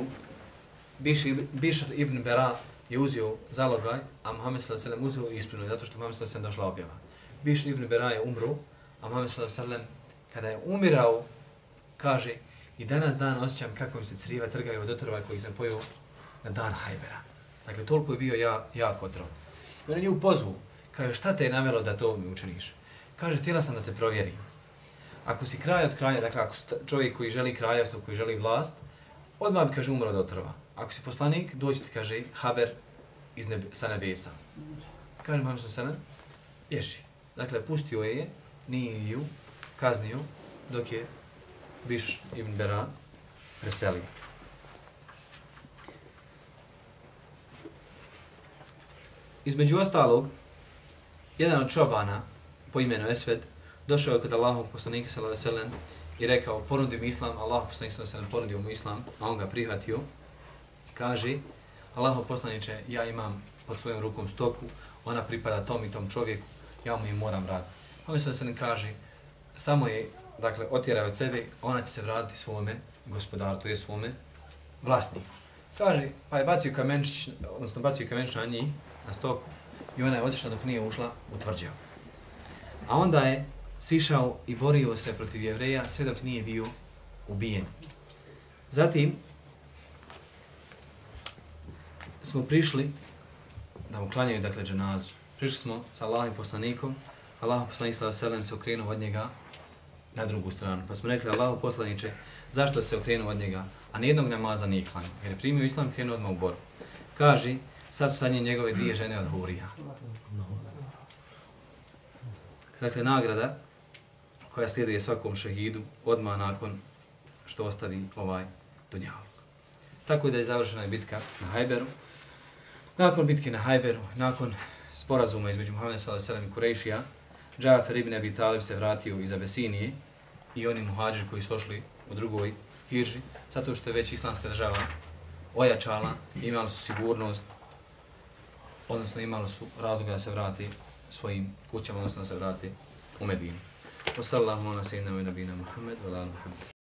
Bišr ibn Bera je uzeo zalogaj, a Muhammed sallallahu alejhi ve sellem uzeo i ispunio, zato što Muhammed sallallahu alejhi ve sellem došla objava. Bišr ibn Bera je umro, a Muhammed sallallahu alejhi ve sellem kada je umirao, kaže, i danas dan osjećam kako mi se criva trgaju od otrova koji sam pojeo na dan Hajbera. Dakle, toliko je bio jak otrov. I on je nju pozvu, kaže, šta te je navjelo da to mi učiniš? Kaže, htjela sam da te provjerim. Ako si kraj od kraja, dakle, ako čovjek koji želi kraljevstvo, koji želi vlast, odmah bi, kaže, umro od otrova. Ako si poslanik, dođi ti, kaže, haber sa nebesa. Kaže, Muhammed sallallahu alejhi ve sellem, ješi. Dakle, pustio je, nije ju kaznio, dok je Bišr ibn Bera preselio. između ostalog, jedan od čobana po imenu Esved došao je kod Allahovog poslanika sallallahu alejhi ve sellem i rekao, ponudio mi islam, Allahov poslanik sallallahu alejhi ve sellem ponudio mu islam, a on ga prihvatio. Kaže, Allahov poslaniče, ja imam pod svojom rukom stoku, ona pripada tom i tom čovjeku, ja mu je moram vratiti. On se ne kaže, samo je, dakle, otjerao od sebe, ona će se vratiti svome gospodaru, to je svome vlasniku. Kaže, pa je bacio kamenčić, odnosno bacio kamenčić na njih, na stoku, i ona je otišla dok nije ušla u tvrđavu. A onda je sišao i borio se protiv Jevreja sve dok nije bio ubijen. Zatim smo prišli da mu klanjaju, dakle, dženazu. Prišli smo sa Allahovim poslanikom, Allahov poslanik sallallahu alejhi ve sellem se okrenuo od njega na drugu stranu. Pa smo rekli, Allahov poslaniče, zašto se okrenuo od njega, a nijednog namaza nije klanjao? Jer je primio islam, krenuo odmah u borbu. Kaže, sad su sa njegove dvije žene od hurija. Dakle, nagrada koja slijedi svakom šehidu odmah nakon što ostavi ovaj dunjaluk. Tako da je završena bitka na Hajberu. Nakon bitke na Hajberu, nakon sporazuma između Muhameda sallallahu alejhi ve sellem i Kurejšija, Džafer ibn Abi Talib se vratio iz Abesinije i oni muhadžiri koji su došli u drugoj hidži, zato što je već islamska država ojačala, imali su sigurnost, odnosno imali su razloga da se vrati svojim kućama, odnosno da se vrati u Medinu. Wa sallallahu ala sayyidina wa nabina Muhammad wa ala alihi.